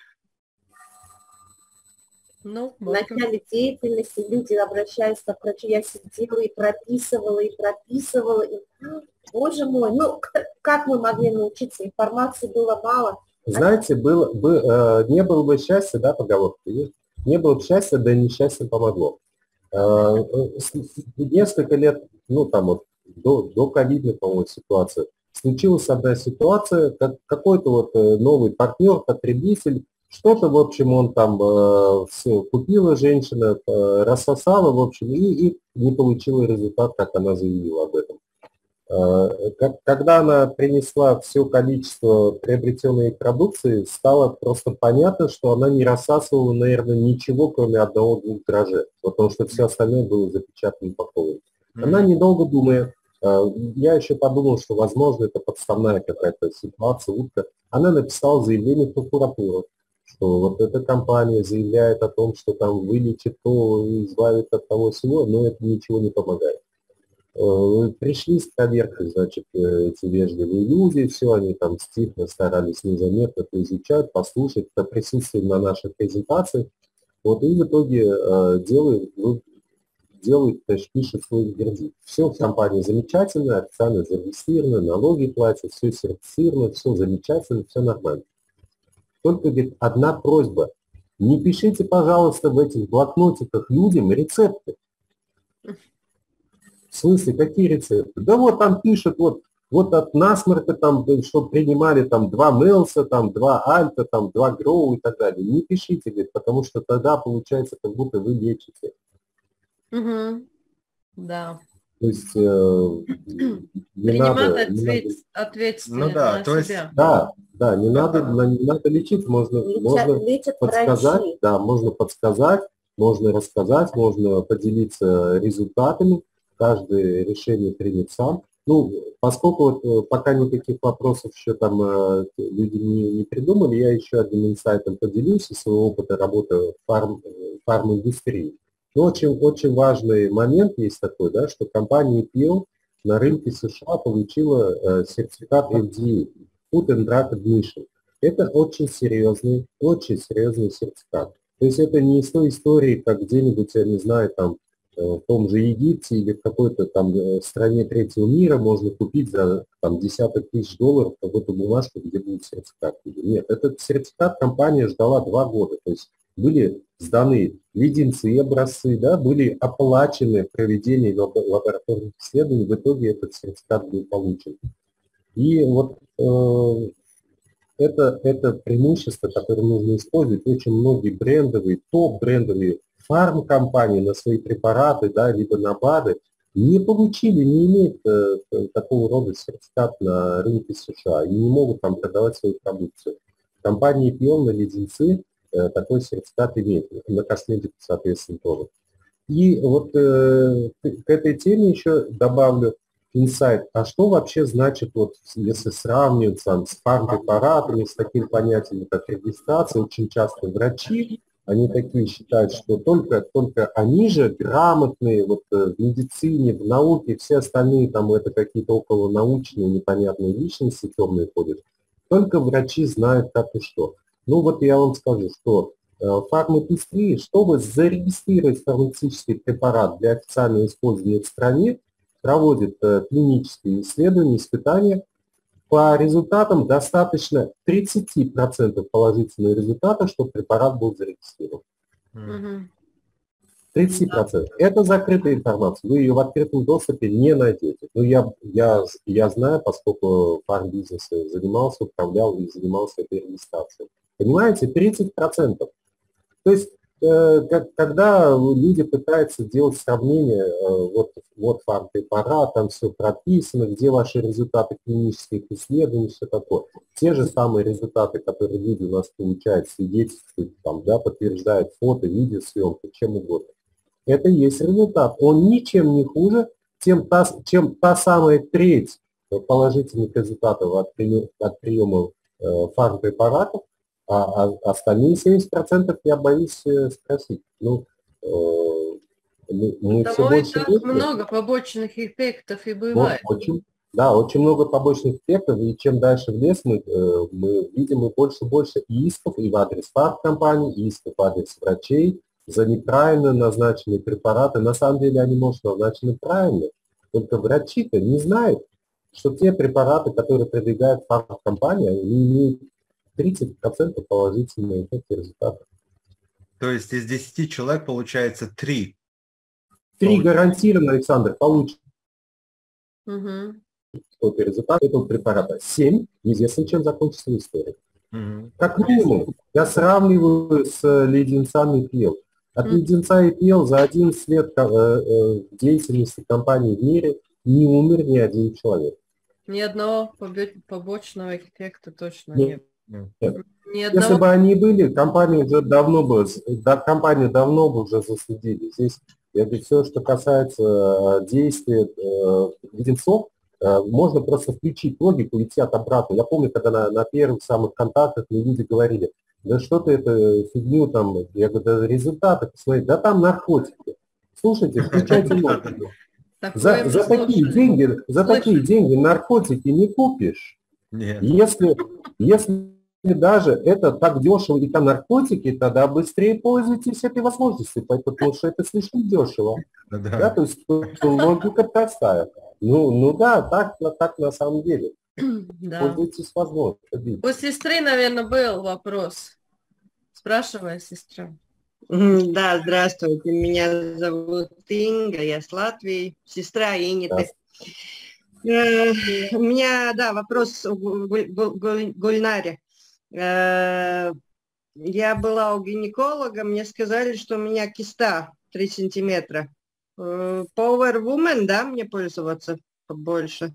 [SPEAKER 2] Ну,
[SPEAKER 3] В
[SPEAKER 2] можем.
[SPEAKER 3] начале деятельности люди обращаются к врачу. Я сидела и прописывала, и прописывала. И, боже мой, ну к- как мы могли научиться? Информации было мало.
[SPEAKER 4] Знаете, было бы, э, не было бы счастья, да, поговорка есть? Не было бы счастья, да и несчастье помогло. Э, э, с- с- Несколько лет, ну там вот, до, до ковидной, по-моему, ситуации, случилась одна ситуация, как какой-то вот э, новый партнер, потребитель, что-то, в общем, он там э, все купила женщина, э, рассосала, в общем, и, и не получила результат, как она заявила об этом. Э, как- Когда она принесла все количество приобретенной продукции, стало просто понятно, что она не рассасывала, наверное, ничего, кроме одного-двух дрожжей, потому что все остальное было запечатано и упаковано. Она, недолго думая, э, я еще подумал, что, возможно, это подставная какая-то ситуация, утка. Она написала заявление в прокуратуру, что вот эта компания заявляет о том, что там вылечит то, избавит от того всего, но это ничего не помогает. Э, Пришли с проверкой, значит, э, эти вежливые люди, все, они там стихно старались незаметно поизучать, послушать, это присутствие на наших презентациях. Вот и в итоге э, делают, ну, делают, то есть пишут свой вердикт. Все в компании замечательно, официально зарегистрировано, налоги платят, все сертифицировано, все замечательно, все нормально. Только, говорит, одна просьба. Не пишите, пожалуйста, в этих блокнотиках людям рецепты. В смысле, какие рецепты? Да вот там пишут, вот, вот от насморка, там, что принимали там два Мелса, там, два Альта, там, два Гроу и так далее. Не пишите, говорит, потому что тогда получается, как будто вы лечите.
[SPEAKER 2] Мгм. Да.
[SPEAKER 4] То есть э, не
[SPEAKER 2] Принимать
[SPEAKER 4] надо, не надо,
[SPEAKER 2] ответ-
[SPEAKER 1] Ну
[SPEAKER 2] ответственность
[SPEAKER 1] да,
[SPEAKER 2] на
[SPEAKER 1] то есть,
[SPEAKER 2] себя.
[SPEAKER 4] да, да, не надо,
[SPEAKER 1] это,
[SPEAKER 4] не надо лечить, можно,
[SPEAKER 3] Лечат,
[SPEAKER 4] можно
[SPEAKER 3] лечат
[SPEAKER 4] подсказать,
[SPEAKER 3] врачи.
[SPEAKER 4] да, можно подсказать, можно рассказать, можно поделиться результатами, каждое решение примет сам. Ну, поскольку вот, э, пока никаких вопросов еще там э, люди не, не придумали, я еще одним инсайтом поделюсь из своего опыта работы в фарм, э, фарм-индустрии. Но очень, очень важный момент есть такой, да, что компания и пи эл на рынке США получила э, сертификат эф ди эй, Food and Drug Administration. Это очень серьезный, очень серьезный сертификат. То есть это не из той истории, как где-нибудь, я не знаю, там, э, в том же Египте или в какой-то там э, стране третьего мира можно купить за там, десяток тысяч долларов какую-то бумажку, где будет сертификат. Нет, этот сертификат компания ждала два года. То есть были сданы леденцы и образцы, да, были оплачены проведение лабораторных исследований, в итоге этот сертификат был получен. И вот э, это, это преимущество, которое нужно использовать. Очень многие брендовые, топ-брендовые фармкомпании на свои препараты, да, либо на БАДы не получили, не имеют э, такого рода сертификат на рынке США и не могут там продавать свою продукцию. Компания пи эл на леденцы э, такой сертификат имеет, на косметику, соответственно, тоже. И вот э, к этой теме еще добавлю инсайт. А что вообще значит, вот, если сравнивать там, с фармпрепаратами, с таким понятием, как регистрация, очень часто врачи, они такие считают, что только, только они же грамотные вот, в медицине, в науке, все остальные там это какие-то околонаучные непонятные личности темные ходят. Только врачи знают как и что. Ну вот я вам скажу, что фарминдустрии, чтобы зарегистрировать фармацевтический препарат для официального использования в стране, проводит клинические исследования, испытания. По результатам достаточно тридцать процентов положительного результата, чтобы препарат был зарегистрирован.
[SPEAKER 2] Мгм.
[SPEAKER 4] тридцать процентов. Это закрытая информация. Вы ее в открытом доступе не найдете. Но я, я, я знаю, поскольку фармбизнесом занимался, управлял и занимался этой регистрацией. Понимаете, тридцать процентов. То есть э, как- когда люди пытаются делать сравнение, э, вот, вот фармпрепарат, там все прописано, где ваши результаты клинических исследований, все такое. Те же самые результаты, которые люди у нас получают, свидетельствуют, там, да, подтверждают фото, видеосъемки, чем угодно. Это и есть результат. Он ничем не хуже, чем та, чем та самая треть положительных результатов от, приема, от приема э, фармпрепаратов, а, а остальные семьдесят процентов я боюсь э, спросить. Ну, э, мы, мы все
[SPEAKER 2] Потому и
[SPEAKER 4] больше
[SPEAKER 2] так
[SPEAKER 4] больше.
[SPEAKER 2] много побочных эффектов и
[SPEAKER 4] Вот,
[SPEAKER 2] бывает.
[SPEAKER 4] очень, да, очень много побочных эффектов, и чем дальше в лес мы, э, мы видим и больше и больше исков и в адрес фармкомпаний, и исков в адрес врачей за неправильно назначенные препараты. На самом деле они, может, назначены правильно, только врачи-то не знают, что те препараты, которые продвигают фармкомпании, они имеют тридцать процентов положительные эффекты результатов.
[SPEAKER 1] То есть из десяти человек получается три.
[SPEAKER 4] Три гарантированно, Александр, получат
[SPEAKER 2] Угу.
[SPEAKER 4] результат этого препарата. Семь неизвестно, чем закончится история.
[SPEAKER 1] Угу.
[SPEAKER 4] Как минимум, я сравниваю с леденцами пил. От
[SPEAKER 2] Мгм.
[SPEAKER 4] леденца и пил за одиннадцать лет э, э, деятельности компании в мире не умер ни один человек.
[SPEAKER 2] Ни одного побо- побочного эффекта точно
[SPEAKER 4] Нет.
[SPEAKER 2] нет.
[SPEAKER 4] Нет.
[SPEAKER 2] Ни
[SPEAKER 4] Если
[SPEAKER 2] одного.
[SPEAKER 4] бы они были, компанию уже давно бы, да, компанию давно бы уже засудили. Здесь это все, что касается э, действий э, леденцов, э, можно просто включить логику и идти от обратно. Я помню, когда на, на первых самых контактах мне люди говорили, да что ты это фигню там, я говорю, да результаты, посмотри, да там наркотики. Слушайте, включайте логику.
[SPEAKER 2] Такое
[SPEAKER 4] За,
[SPEAKER 2] мы
[SPEAKER 4] за такие
[SPEAKER 2] слушали.
[SPEAKER 4] деньги, за
[SPEAKER 2] Слышали.
[SPEAKER 4] такие деньги наркотики не купишь.
[SPEAKER 1] Нет.
[SPEAKER 4] Если, если даже это так дешево и там наркотики, тогда быстрее пользуйтесь этой возможностью, потому что это слишком дешево. Да,
[SPEAKER 1] Да.
[SPEAKER 4] то есть логика простая. Ну, ну да, так, так на самом деле.
[SPEAKER 2] Да.
[SPEAKER 4] Пользуйтесь возможностью.
[SPEAKER 2] У сестры, наверное, был вопрос. Спрашивай, сестра.
[SPEAKER 5] Мгм, Да, здравствуйте. Меня зовут Инга, я с Латвии, сестра Иниты. Э, У меня, да, вопрос о Гуль- Гуль- Гуль- Гульнаре. Э, Я была у гинеколога, мне сказали, что у меня киста три сантиметра. Э, Power Woman, да, мне пользоваться побольше?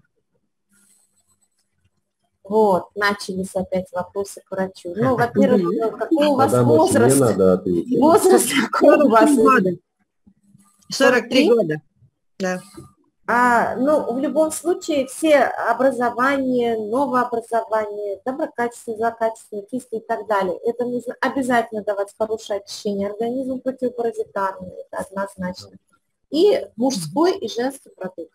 [SPEAKER 3] Вот, начались опять вопросы к врачу. Ну, во-первых,
[SPEAKER 5] Мгм.
[SPEAKER 3] какой у вас
[SPEAKER 4] Тогда, может, мне
[SPEAKER 3] возраст?
[SPEAKER 4] надо ответить.
[SPEAKER 3] Возраст какой у вас?
[SPEAKER 5] сорок три года. сорок три года. Да.
[SPEAKER 3] А, ну, в любом случае, все образования, новообразования, доброкачественные, злокачественные, кисты и так далее, это нужно обязательно давать хорошее очищение организма, противопаразитарное, это однозначно. И мужской и женский продукт.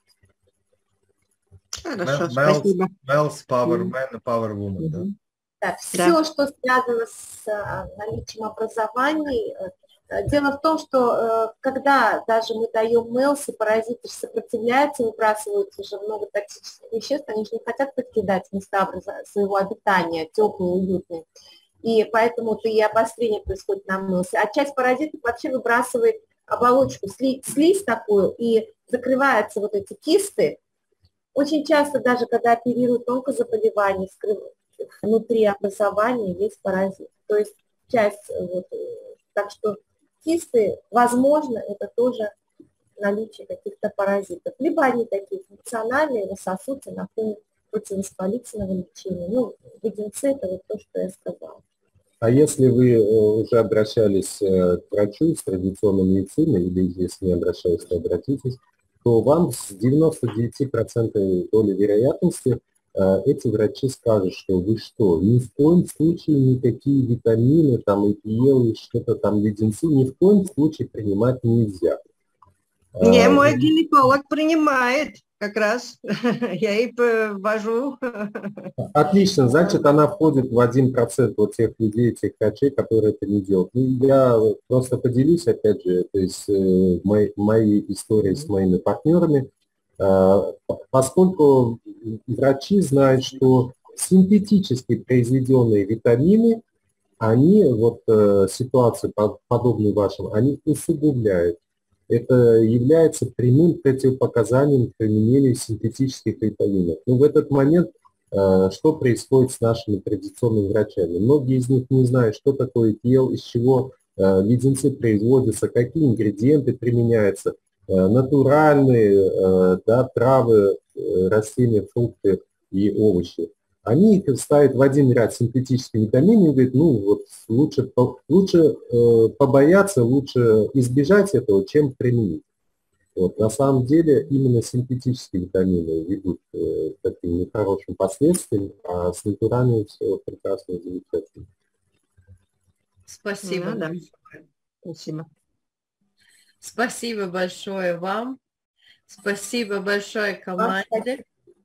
[SPEAKER 5] Хорошо,
[SPEAKER 1] Males,
[SPEAKER 5] спасибо.
[SPEAKER 1] males, power
[SPEAKER 5] Мгм.
[SPEAKER 1] man, и power woman, да.
[SPEAKER 5] Мгм.
[SPEAKER 3] Да, все,
[SPEAKER 5] Да.
[SPEAKER 3] что связано с а, наличием образований. э, Дело в том, что э, когда даже мы даем мелсы, паразиты же сопротивляются, выбрасываются уже много токсических веществ, они же не хотят покидать места образа- своего обитания, теплые, уютные. И поэтому -то и обострение происходит на мелсе. А часть паразитов вообще выбрасывает оболочку, сли- слизь такую, и закрываются вот эти кисты. Очень часто даже когда оперируют онкозаболевания, скрыв- внутри образования есть паразит. То есть часть, э, вот, э, так что кисты, возможно, это тоже наличие каких-то паразитов. Либо они такие функциональные, рассосутся на фоне противовоспалительного лечения. Ну, леденцы – это вот то, что я сказала.
[SPEAKER 4] А если вы э, уже обращались э, к врачу из традиционной медицины, или если не обращались, то обратитесь, то вам с девяноста девяти процентов долей вероятности э, эти врачи скажут, что вы что, ни в коем случае никакие витамины, там, и пиелы, что-то там, леденцы, ни в коем случае принимать нельзя.
[SPEAKER 5] Не,
[SPEAKER 4] А,
[SPEAKER 5] мой гинеколог принимает как раз. Я и ввожу.
[SPEAKER 4] Отлично, значит, она входит в один процент вот тех людей, тех врачей, которые это не делают. И я просто поделюсь, опять же, то есть э, мои, мои истории с моими партнерами, э, поскольку врачи знают, что синтетически произведенные витамины, они вот э, ситуацию, по- подобную вашим, они усугубляют. Это является прямым противопоказанием к применению синтетических витаминов. Но в этот момент э, что происходит с нашими традиционными врачами? Многие из них не знают, что такое пиел, из чего леденцы производятся, какие ингредиенты применяются, натуральные, да, травы, растения, фрукты и овощи. Они их ставят в один ряд синтетические витамины и говорят, ну вот лучше, лучше побояться, лучше избежать этого, чем применить. Вот, на самом деле именно синтетические витамины ведут э, к таким нехорошим последствиям, а с натуральными все прекрасно и замечательно.
[SPEAKER 2] Спасибо.
[SPEAKER 5] Да, да. Спасибо.
[SPEAKER 2] Спасибо большое вам. Спасибо большое команде.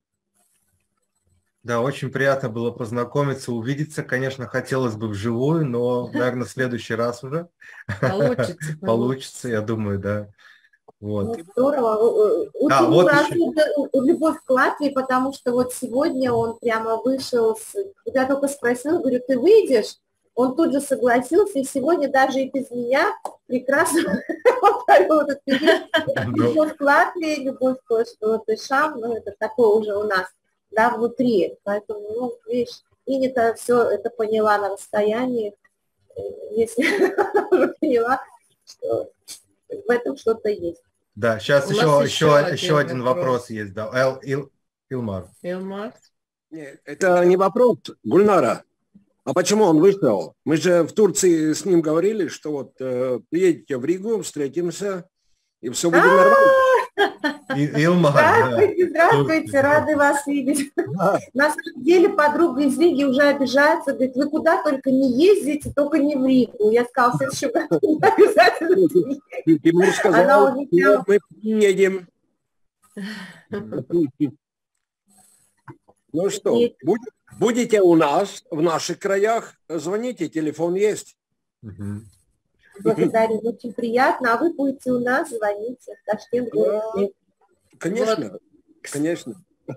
[SPEAKER 1] Да, очень приятно было познакомиться, увидеться. Конечно, хотелось бы вживую, но, наверное, в следующий раз уже
[SPEAKER 2] Получится.
[SPEAKER 1] Получится, я думаю, да. Вот.
[SPEAKER 3] Ну, здорово. У
[SPEAKER 1] Да,
[SPEAKER 3] Тимура
[SPEAKER 1] вот
[SPEAKER 3] особенно любовь к Латвии, потому что вот сегодня он прямо вышел, с... я только спросила, говорю, ты выйдешь? Он тут же согласился, и сегодня даже и без меня прекрасно повторил этот период. Любовь к Латвии, любовь к латышам, ну, это такое уже у нас, да, внутри. Поэтому, ну, видишь, Иня-то все это поняла на расстоянии, если уже поняла, что в этом что-то есть.
[SPEAKER 1] Да, сейчас
[SPEAKER 2] У
[SPEAKER 1] еще,
[SPEAKER 2] нас
[SPEAKER 1] еще,
[SPEAKER 2] еще
[SPEAKER 1] еще
[SPEAKER 2] один
[SPEAKER 1] один
[SPEAKER 2] вопрос.
[SPEAKER 1] вопрос есть. Да. Эл, Ил, Илмар.
[SPEAKER 2] Илмар.
[SPEAKER 6] Нет, это не вопрос Гульнара. А почему он вышел? Мы же в Турции с ним говорили, что вот э, приедете в Ригу, встретимся, и все будет нормально.
[SPEAKER 1] И- Илмар,
[SPEAKER 3] Здравствуйте,
[SPEAKER 1] да.
[SPEAKER 3] здравствуйте, рады вас видеть. На самом деле подруга из Риги уже обижается, говорит, вы куда только не ездите, только не в Ригу. Я сказала, в следующем году обязательно.
[SPEAKER 6] Тимур
[SPEAKER 3] Она
[SPEAKER 6] сказал,
[SPEAKER 3] уже прям-
[SPEAKER 6] мы приедем. Ну что,
[SPEAKER 3] Нет.
[SPEAKER 6] будь- будете у нас, в наших краях, звоните, телефон есть.
[SPEAKER 1] Мгм.
[SPEAKER 3] Благодарю, очень приятно. А вы будете у нас, звоните. Ташкент, город Хлеб.
[SPEAKER 6] Конечно, конечно.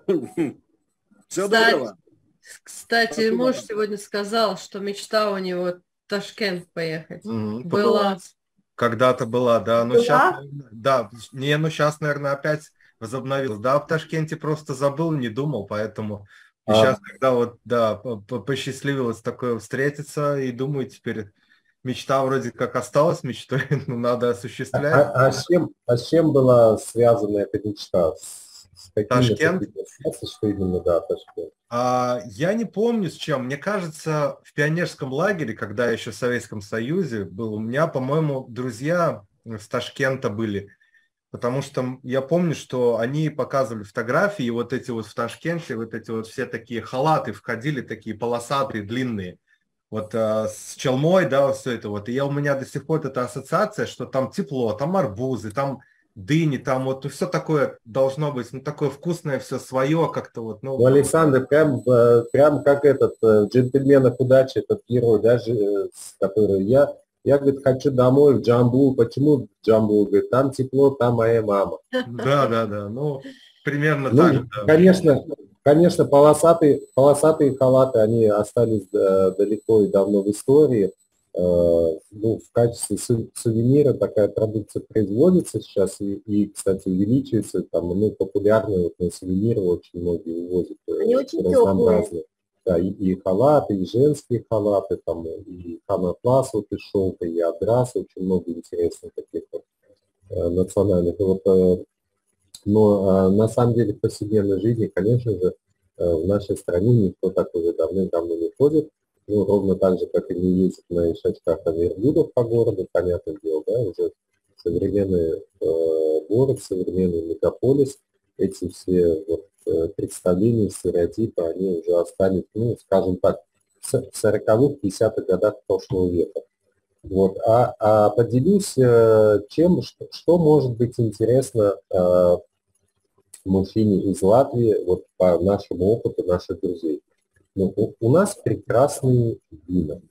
[SPEAKER 6] Все
[SPEAKER 2] Кстати,
[SPEAKER 6] доброго.
[SPEAKER 2] Кстати,
[SPEAKER 6] Спасибо.
[SPEAKER 2] муж сегодня сказал, что мечта у него в Ташкент поехать.
[SPEAKER 1] Мгм.
[SPEAKER 2] Была.
[SPEAKER 1] Когда-то была, да. Но
[SPEAKER 3] Была?
[SPEAKER 1] сейчас, да, не, ну сейчас, наверное, опять возобновилась. Да, в Ташкенте просто забыл, не думал, поэтому и
[SPEAKER 4] А.
[SPEAKER 1] сейчас, когда вот, да, по- по- посчастливилось такое встретиться, и думаю, теперь мечта вроде как осталась мечтой, но надо осуществлять.
[SPEAKER 4] А, а с чем, а с чем была связана эта мечта? С, с какими
[SPEAKER 1] Ташкент?
[SPEAKER 4] такими ассоциациями, что именно, да, Ташкент?
[SPEAKER 1] А, я не помню с чем. Мне кажется, в пионерском лагере, когда я еще в Советском Союзе был, у меня, по-моему, друзья с Ташкента были. Потому что я помню, что они показывали фотографии, и вот эти вот в Ташкенте, вот эти вот все такие халаты входили, такие полосатые, длинные. Вот а, с челмой, да, вот все это вот. И я, у меня до сих пор эта ассоциация, что там тепло, там арбузы, там дыни, там вот ну, все такое должно быть, ну такое вкусное, все свое как-то вот. Ну,
[SPEAKER 4] Ну, Александр, прям, э, прям как этот э, в «Джентльменах удачи», этот герой, да, жи- э, с- который я, я, говорит, хочу домой в Джамбул. Почему в Джамбул? Говорит, там тепло, там моя мама.
[SPEAKER 1] да, да, да, ну примерно
[SPEAKER 4] Ну,
[SPEAKER 1] так же. Да.
[SPEAKER 4] конечно, конечно, полосатые, полосатые халаты, они остались э, далеко и давно в истории. Э, ну, в качестве су- сувенира такая продукция производится сейчас и, и, кстати, увеличивается. Там, ну, популярные вот, на сувениры очень многие увозят. э,
[SPEAKER 3] Они очень
[SPEAKER 4] разнообразные. Да, и, и халаты, и женские халаты, там, и ханоплас вот из шелка, и адрас, очень много интересных таких вот э, национальных. И вот, э, но э, на самом деле в повседневной жизни, конечно же, э, в нашей стране никто так уже давным-давно не ходит. Ну, ровно так же, как и не ездит на ишачках и верблюдах по городу, понятное дело, да, уже современный э, город, современный мегаполис, эти все вот, э, представления, стереотипы, они уже остались, ну, скажем так, в сороковых, пятидесятых годах прошлого века. Вот. А, а поделюсь, э, чем, что, что может быть интересно э, мужчине из Латвии, вот по нашему опыту, наших друзей. Ну, у, у нас прекрасные вина.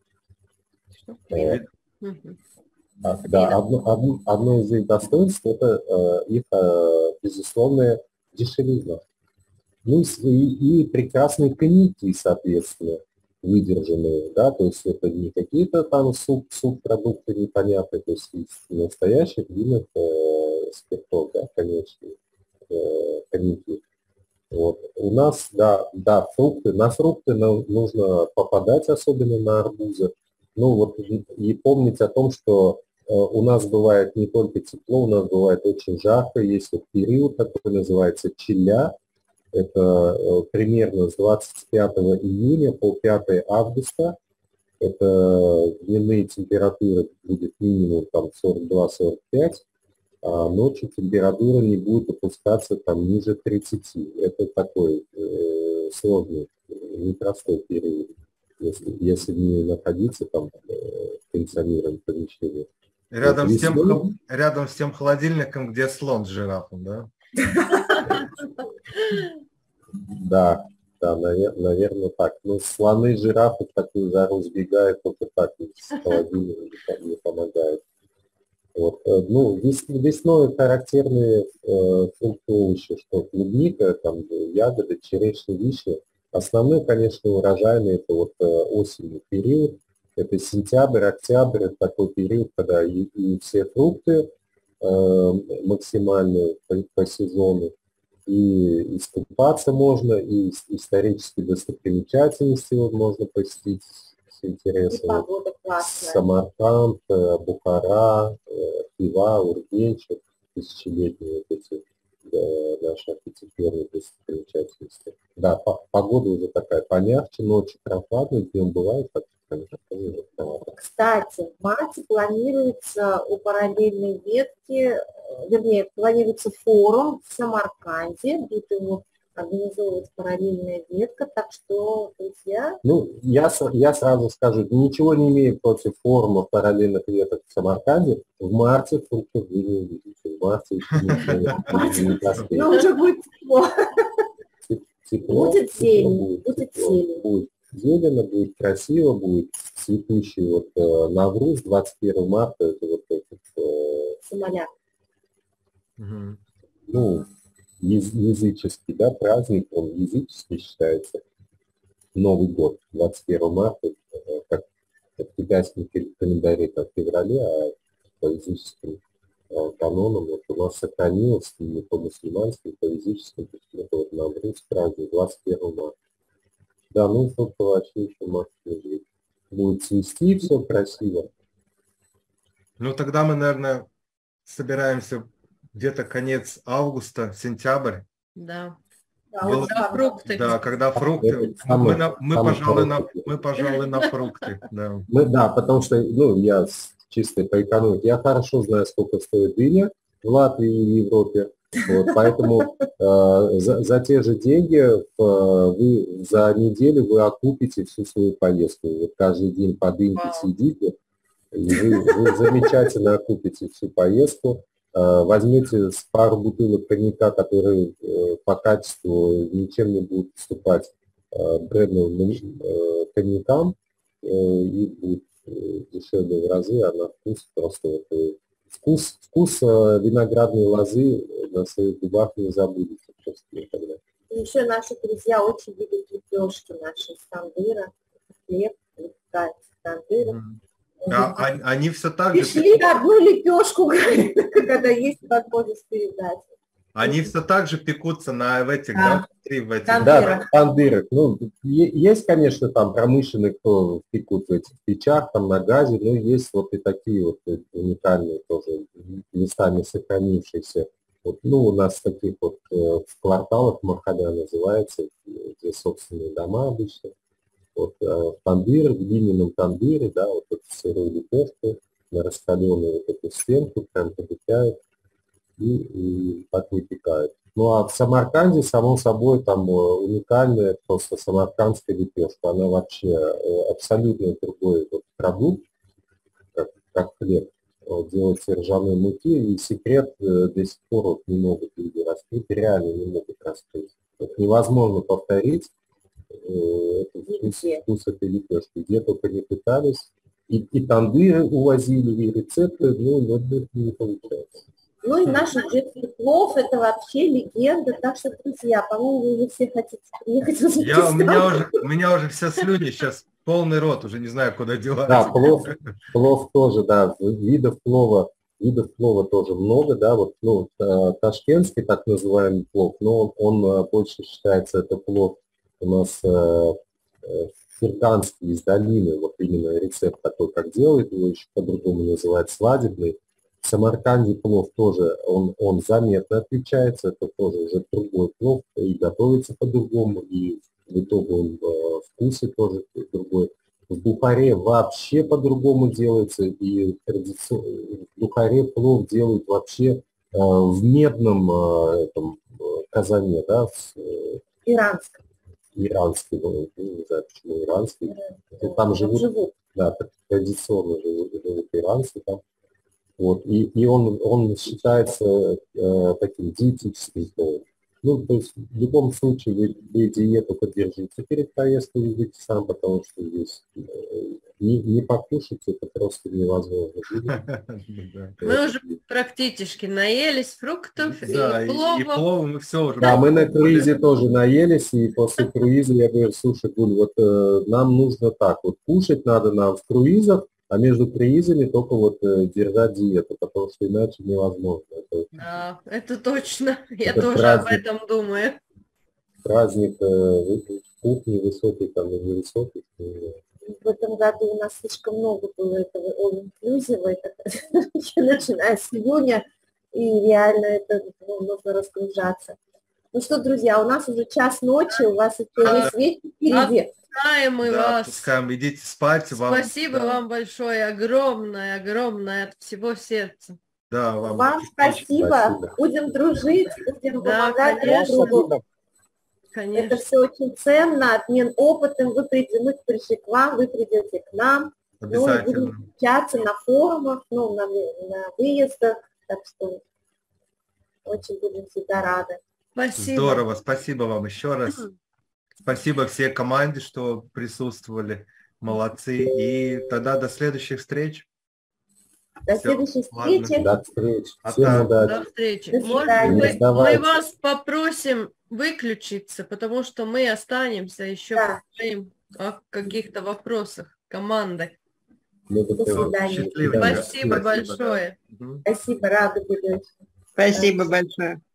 [SPEAKER 4] Э,
[SPEAKER 2] Мгм.
[SPEAKER 4] а, да, одно, одно, одно из их достоинств – это э, их э, безусловная дешевизна. Ну и, с- и, и прекрасные коньяки, соответственно, выдержанные, да, то есть это не какие-то там суп, субпродукты непонятные, то есть из настоящих винных э, спиртов, да, конечно, э, коньяки. Вот. У нас, да, да, фрукты, на фрукты нам нужно попадать, особенно на арбузы. ну вот и, и помнить о том, что э, у нас бывает не только тепло, у нас бывает очень жарко, есть вот период такой, называется чиля, это э, примерно с двадцать пятого июня по пятое августа, это дневные температуры будет минимум там сорок два сорок пять, а ночью температура не будет опускаться там ниже тридцати. Это такой э, сложный, непростой период, если, если не находиться там э, в кондиционированном помещении.
[SPEAKER 1] Рядом,
[SPEAKER 4] Вот
[SPEAKER 1] с тем,
[SPEAKER 4] весной-
[SPEAKER 1] рядом с тем холодильником, где слон с жирафом, да?
[SPEAKER 4] Да, да, наверное, так. Ну, слоны, жирафы в такую жару сбегают, только так, с холодильником не помогает. Вот. Ну, вес, весной характерные э, фрукты, овощи, что клубника, там, ягоды, черешня, вишня. Основной, конечно, урожайный, это вот э, осенний период, это сентябрь, октябрь, это такой период, когда и, и все фрукты э, максимальные по, по сезону, и искупаться можно, и исторические достопримечательности вот можно посетить с интересом. Самарканд, Бухара, Хива, Ургенчик, тысячелетние вот эти да, наши архитектурные достопримечательности. Да, погода уже такая помягче, ночью прохладная, днем бывает так.
[SPEAKER 3] Кстати, в марте планируется у параллельной ветки, вернее, планируется форум в Самарканде, будет его организовывать параллельная ветка, так что, друзья...
[SPEAKER 4] Ну, я, я сразу скажу, ничего не имею против форума параллельных веток в Самарканде. В марте фруктов вы не увидите. В марте не поспеете.
[SPEAKER 3] Ну, уже будет тепло.
[SPEAKER 4] Тепло.
[SPEAKER 3] Будет зелень. Будет
[SPEAKER 4] зелень. Зелено, будет красиво, будет цветущий вот э, Навруз, двадцать первого марта, это вот этот... Э,
[SPEAKER 3] Самоляк.
[SPEAKER 4] Угу. Ну, яз, языческий, да, праздник, он языческий считается. Новый год, двадцать первого марта, э, как в китайском календаре, как в феврале, а по языческим э, канонам вот у нас сохранилось, не по мусульманским, по языческим, то есть это вот Навруз, праздник двадцать первого марта. Да, ну, собственно, вообще еще может лежит. Будет цвести, все красиво.
[SPEAKER 1] Ну, тогда мы, наверное, собираемся где-то конец августа, сентябрь.
[SPEAKER 2] Да.
[SPEAKER 3] Да,
[SPEAKER 1] Было...
[SPEAKER 2] когда фрукты.
[SPEAKER 1] Да, когда фрукты.
[SPEAKER 4] Самый,
[SPEAKER 1] мы, на, мы, пожалуй, на, мы, пожалуй, на фрукты. Да.
[SPEAKER 4] Мы, да, потому что, ну, я чисто по экономике, я хорошо знаю, сколько стоит дыня в Латвии и в Европе. Вот, поэтому э, за, за те же деньги э, вы за неделю вы окупите всю свою поездку. Вот каждый день по дыньке сидите, и вы, вы замечательно окупите всю поездку. Э, возьмете пару бутылок коньяка, которые э, по качеству ничем не будут уступать э, брендовым э, коньякам, э, и будет э, дешевле в разы, а на вкус просто вот, э, Вкус, вкус э, виноградной лозы на своих губах не забудете просто никогда.
[SPEAKER 3] И еще наши друзья очень любят лепешки наши из тандыра, хлеб, да, тандыра.
[SPEAKER 1] А, они, они все так же...
[SPEAKER 3] Пришли одну лепешку, когда есть возможность передать.
[SPEAKER 1] Они все так же пекутся на в этих, да, да, в этих.
[SPEAKER 4] Да, тандырах. Ну, есть, конечно, там промышленные, кто пекут в этих печах, там на газе, но есть вот и такие вот уникальные тоже местами сохранившиеся. Вот, ну, у нас таких вот э, в кварталах Махаля называется, где собственные дома обычно. Вот э, тандыр, в глиняном тандыре, да, вот эту сырую лепешку на раскаленную вот эту стенку прям подпекают. И, и так выпекают. Ну а в Самарканде, само собой, там уникальная просто самаркандская лепешка. Она вообще абсолютно другой вот продукт, как, как хлеб. Делается ржаной муки, и секрет до сих пор вот не могут люди раскрыть, реально не могут раскрыть. Вот невозможно повторить э, вкус, вкус этой лепешки. Где только не пытались. И, и тандыры увозили, и рецепты, ну, но не получается.
[SPEAKER 3] Ну и наш джетский плов – это вообще легенда. Так что, друзья, по-моему, вы уже все хотите приехать в Узбекистан.
[SPEAKER 1] Я, у, меня уже, у меня уже все слюни сейчас полный рот, уже не знаю, куда девать.
[SPEAKER 4] Да, плов, плов тоже, да, видов плова, видов плова тоже много, да, вот, ну, ташкентский так называемый плов, но он, он больше считается, это плов у нас э, ферганский из долины, вот именно рецепт такой, как делает, его еще по-другому называют свадебный. В Самарканде плов тоже, он, он заметно отличается, это тоже уже другой плов, и готовится по-другому, и в итоге он в вкусе тоже другой. В Бухаре вообще по-другому делается, и традиционно в Бухаре плов делают вообще э, в медном э, этом, казане, да, с, э,
[SPEAKER 3] Иранском.
[SPEAKER 4] Иранский, ну, не знаю, почему иранский. Да, там живут, живут, да, традиционно живут, живут иранцы там. Вот, и, и он, он считается э, таким диетическим словом. Ну, то есть в любом случае вы, вы диету поддержите перед поездкой в Узбекистан, потому что здесь э, не, не покушать это просто невозможно.
[SPEAKER 2] Мы уже практически наелись фруктов
[SPEAKER 1] да,
[SPEAKER 2] и плова.
[SPEAKER 1] И, и плова мы все уже.
[SPEAKER 4] Да, мы на круизе тоже наелись, и после круиза я говорю, слушай, Гуль, вот э, нам нужно так, вот кушать надо нам в круизах, а между круизами только вот э, держать диету, потому что иначе невозможно. Это,
[SPEAKER 2] да, это точно. Я
[SPEAKER 4] это
[SPEAKER 2] тоже
[SPEAKER 4] праздник,
[SPEAKER 2] об этом думаю.
[SPEAKER 4] Праздник э, кухни высокий там и невысокий.
[SPEAKER 3] В этом году у нас слишком много было этого all-inclusive, начиная с июня, и реально это ну, нужно разгружаться. Ну что, друзья, у нас уже час ночи, у вас еще весь вечер впереди.
[SPEAKER 2] Отпускаем мы
[SPEAKER 1] да,
[SPEAKER 2] вас.
[SPEAKER 1] Отпускаем, идите спать.
[SPEAKER 2] Спасибо
[SPEAKER 1] вам,
[SPEAKER 2] вам большое, огромное, огромное от всего сердца.
[SPEAKER 1] Да, вам,
[SPEAKER 3] вам спасибо. спасибо, будем дружить, будем да, помогать друг другу.
[SPEAKER 2] Конечно.
[SPEAKER 3] Это все очень ценно, обмен опытом, вы придете, мы пришли к вам, вы придете к нам.
[SPEAKER 1] Обязательно.
[SPEAKER 3] Ну, будем общаться на форумах, ну, на, на выездах, так что очень будем всегда рады.
[SPEAKER 2] Спасибо.
[SPEAKER 1] Здорово, спасибо вам еще раз. Спасибо всей команде, что присутствовали. Молодцы. И тогда до следующих встреч.
[SPEAKER 3] До Все, следующей встречи.
[SPEAKER 4] До встречи.
[SPEAKER 2] Всем до встречи.
[SPEAKER 3] До
[SPEAKER 2] Может, мы, мы вас попросим выключиться, потому что мы останемся еще да. поговорим о каких-то вопросах команды.
[SPEAKER 3] До свидания.
[SPEAKER 2] Спасибо, Спасибо большое.
[SPEAKER 3] Спасибо, рада были.
[SPEAKER 5] Спасибо большое.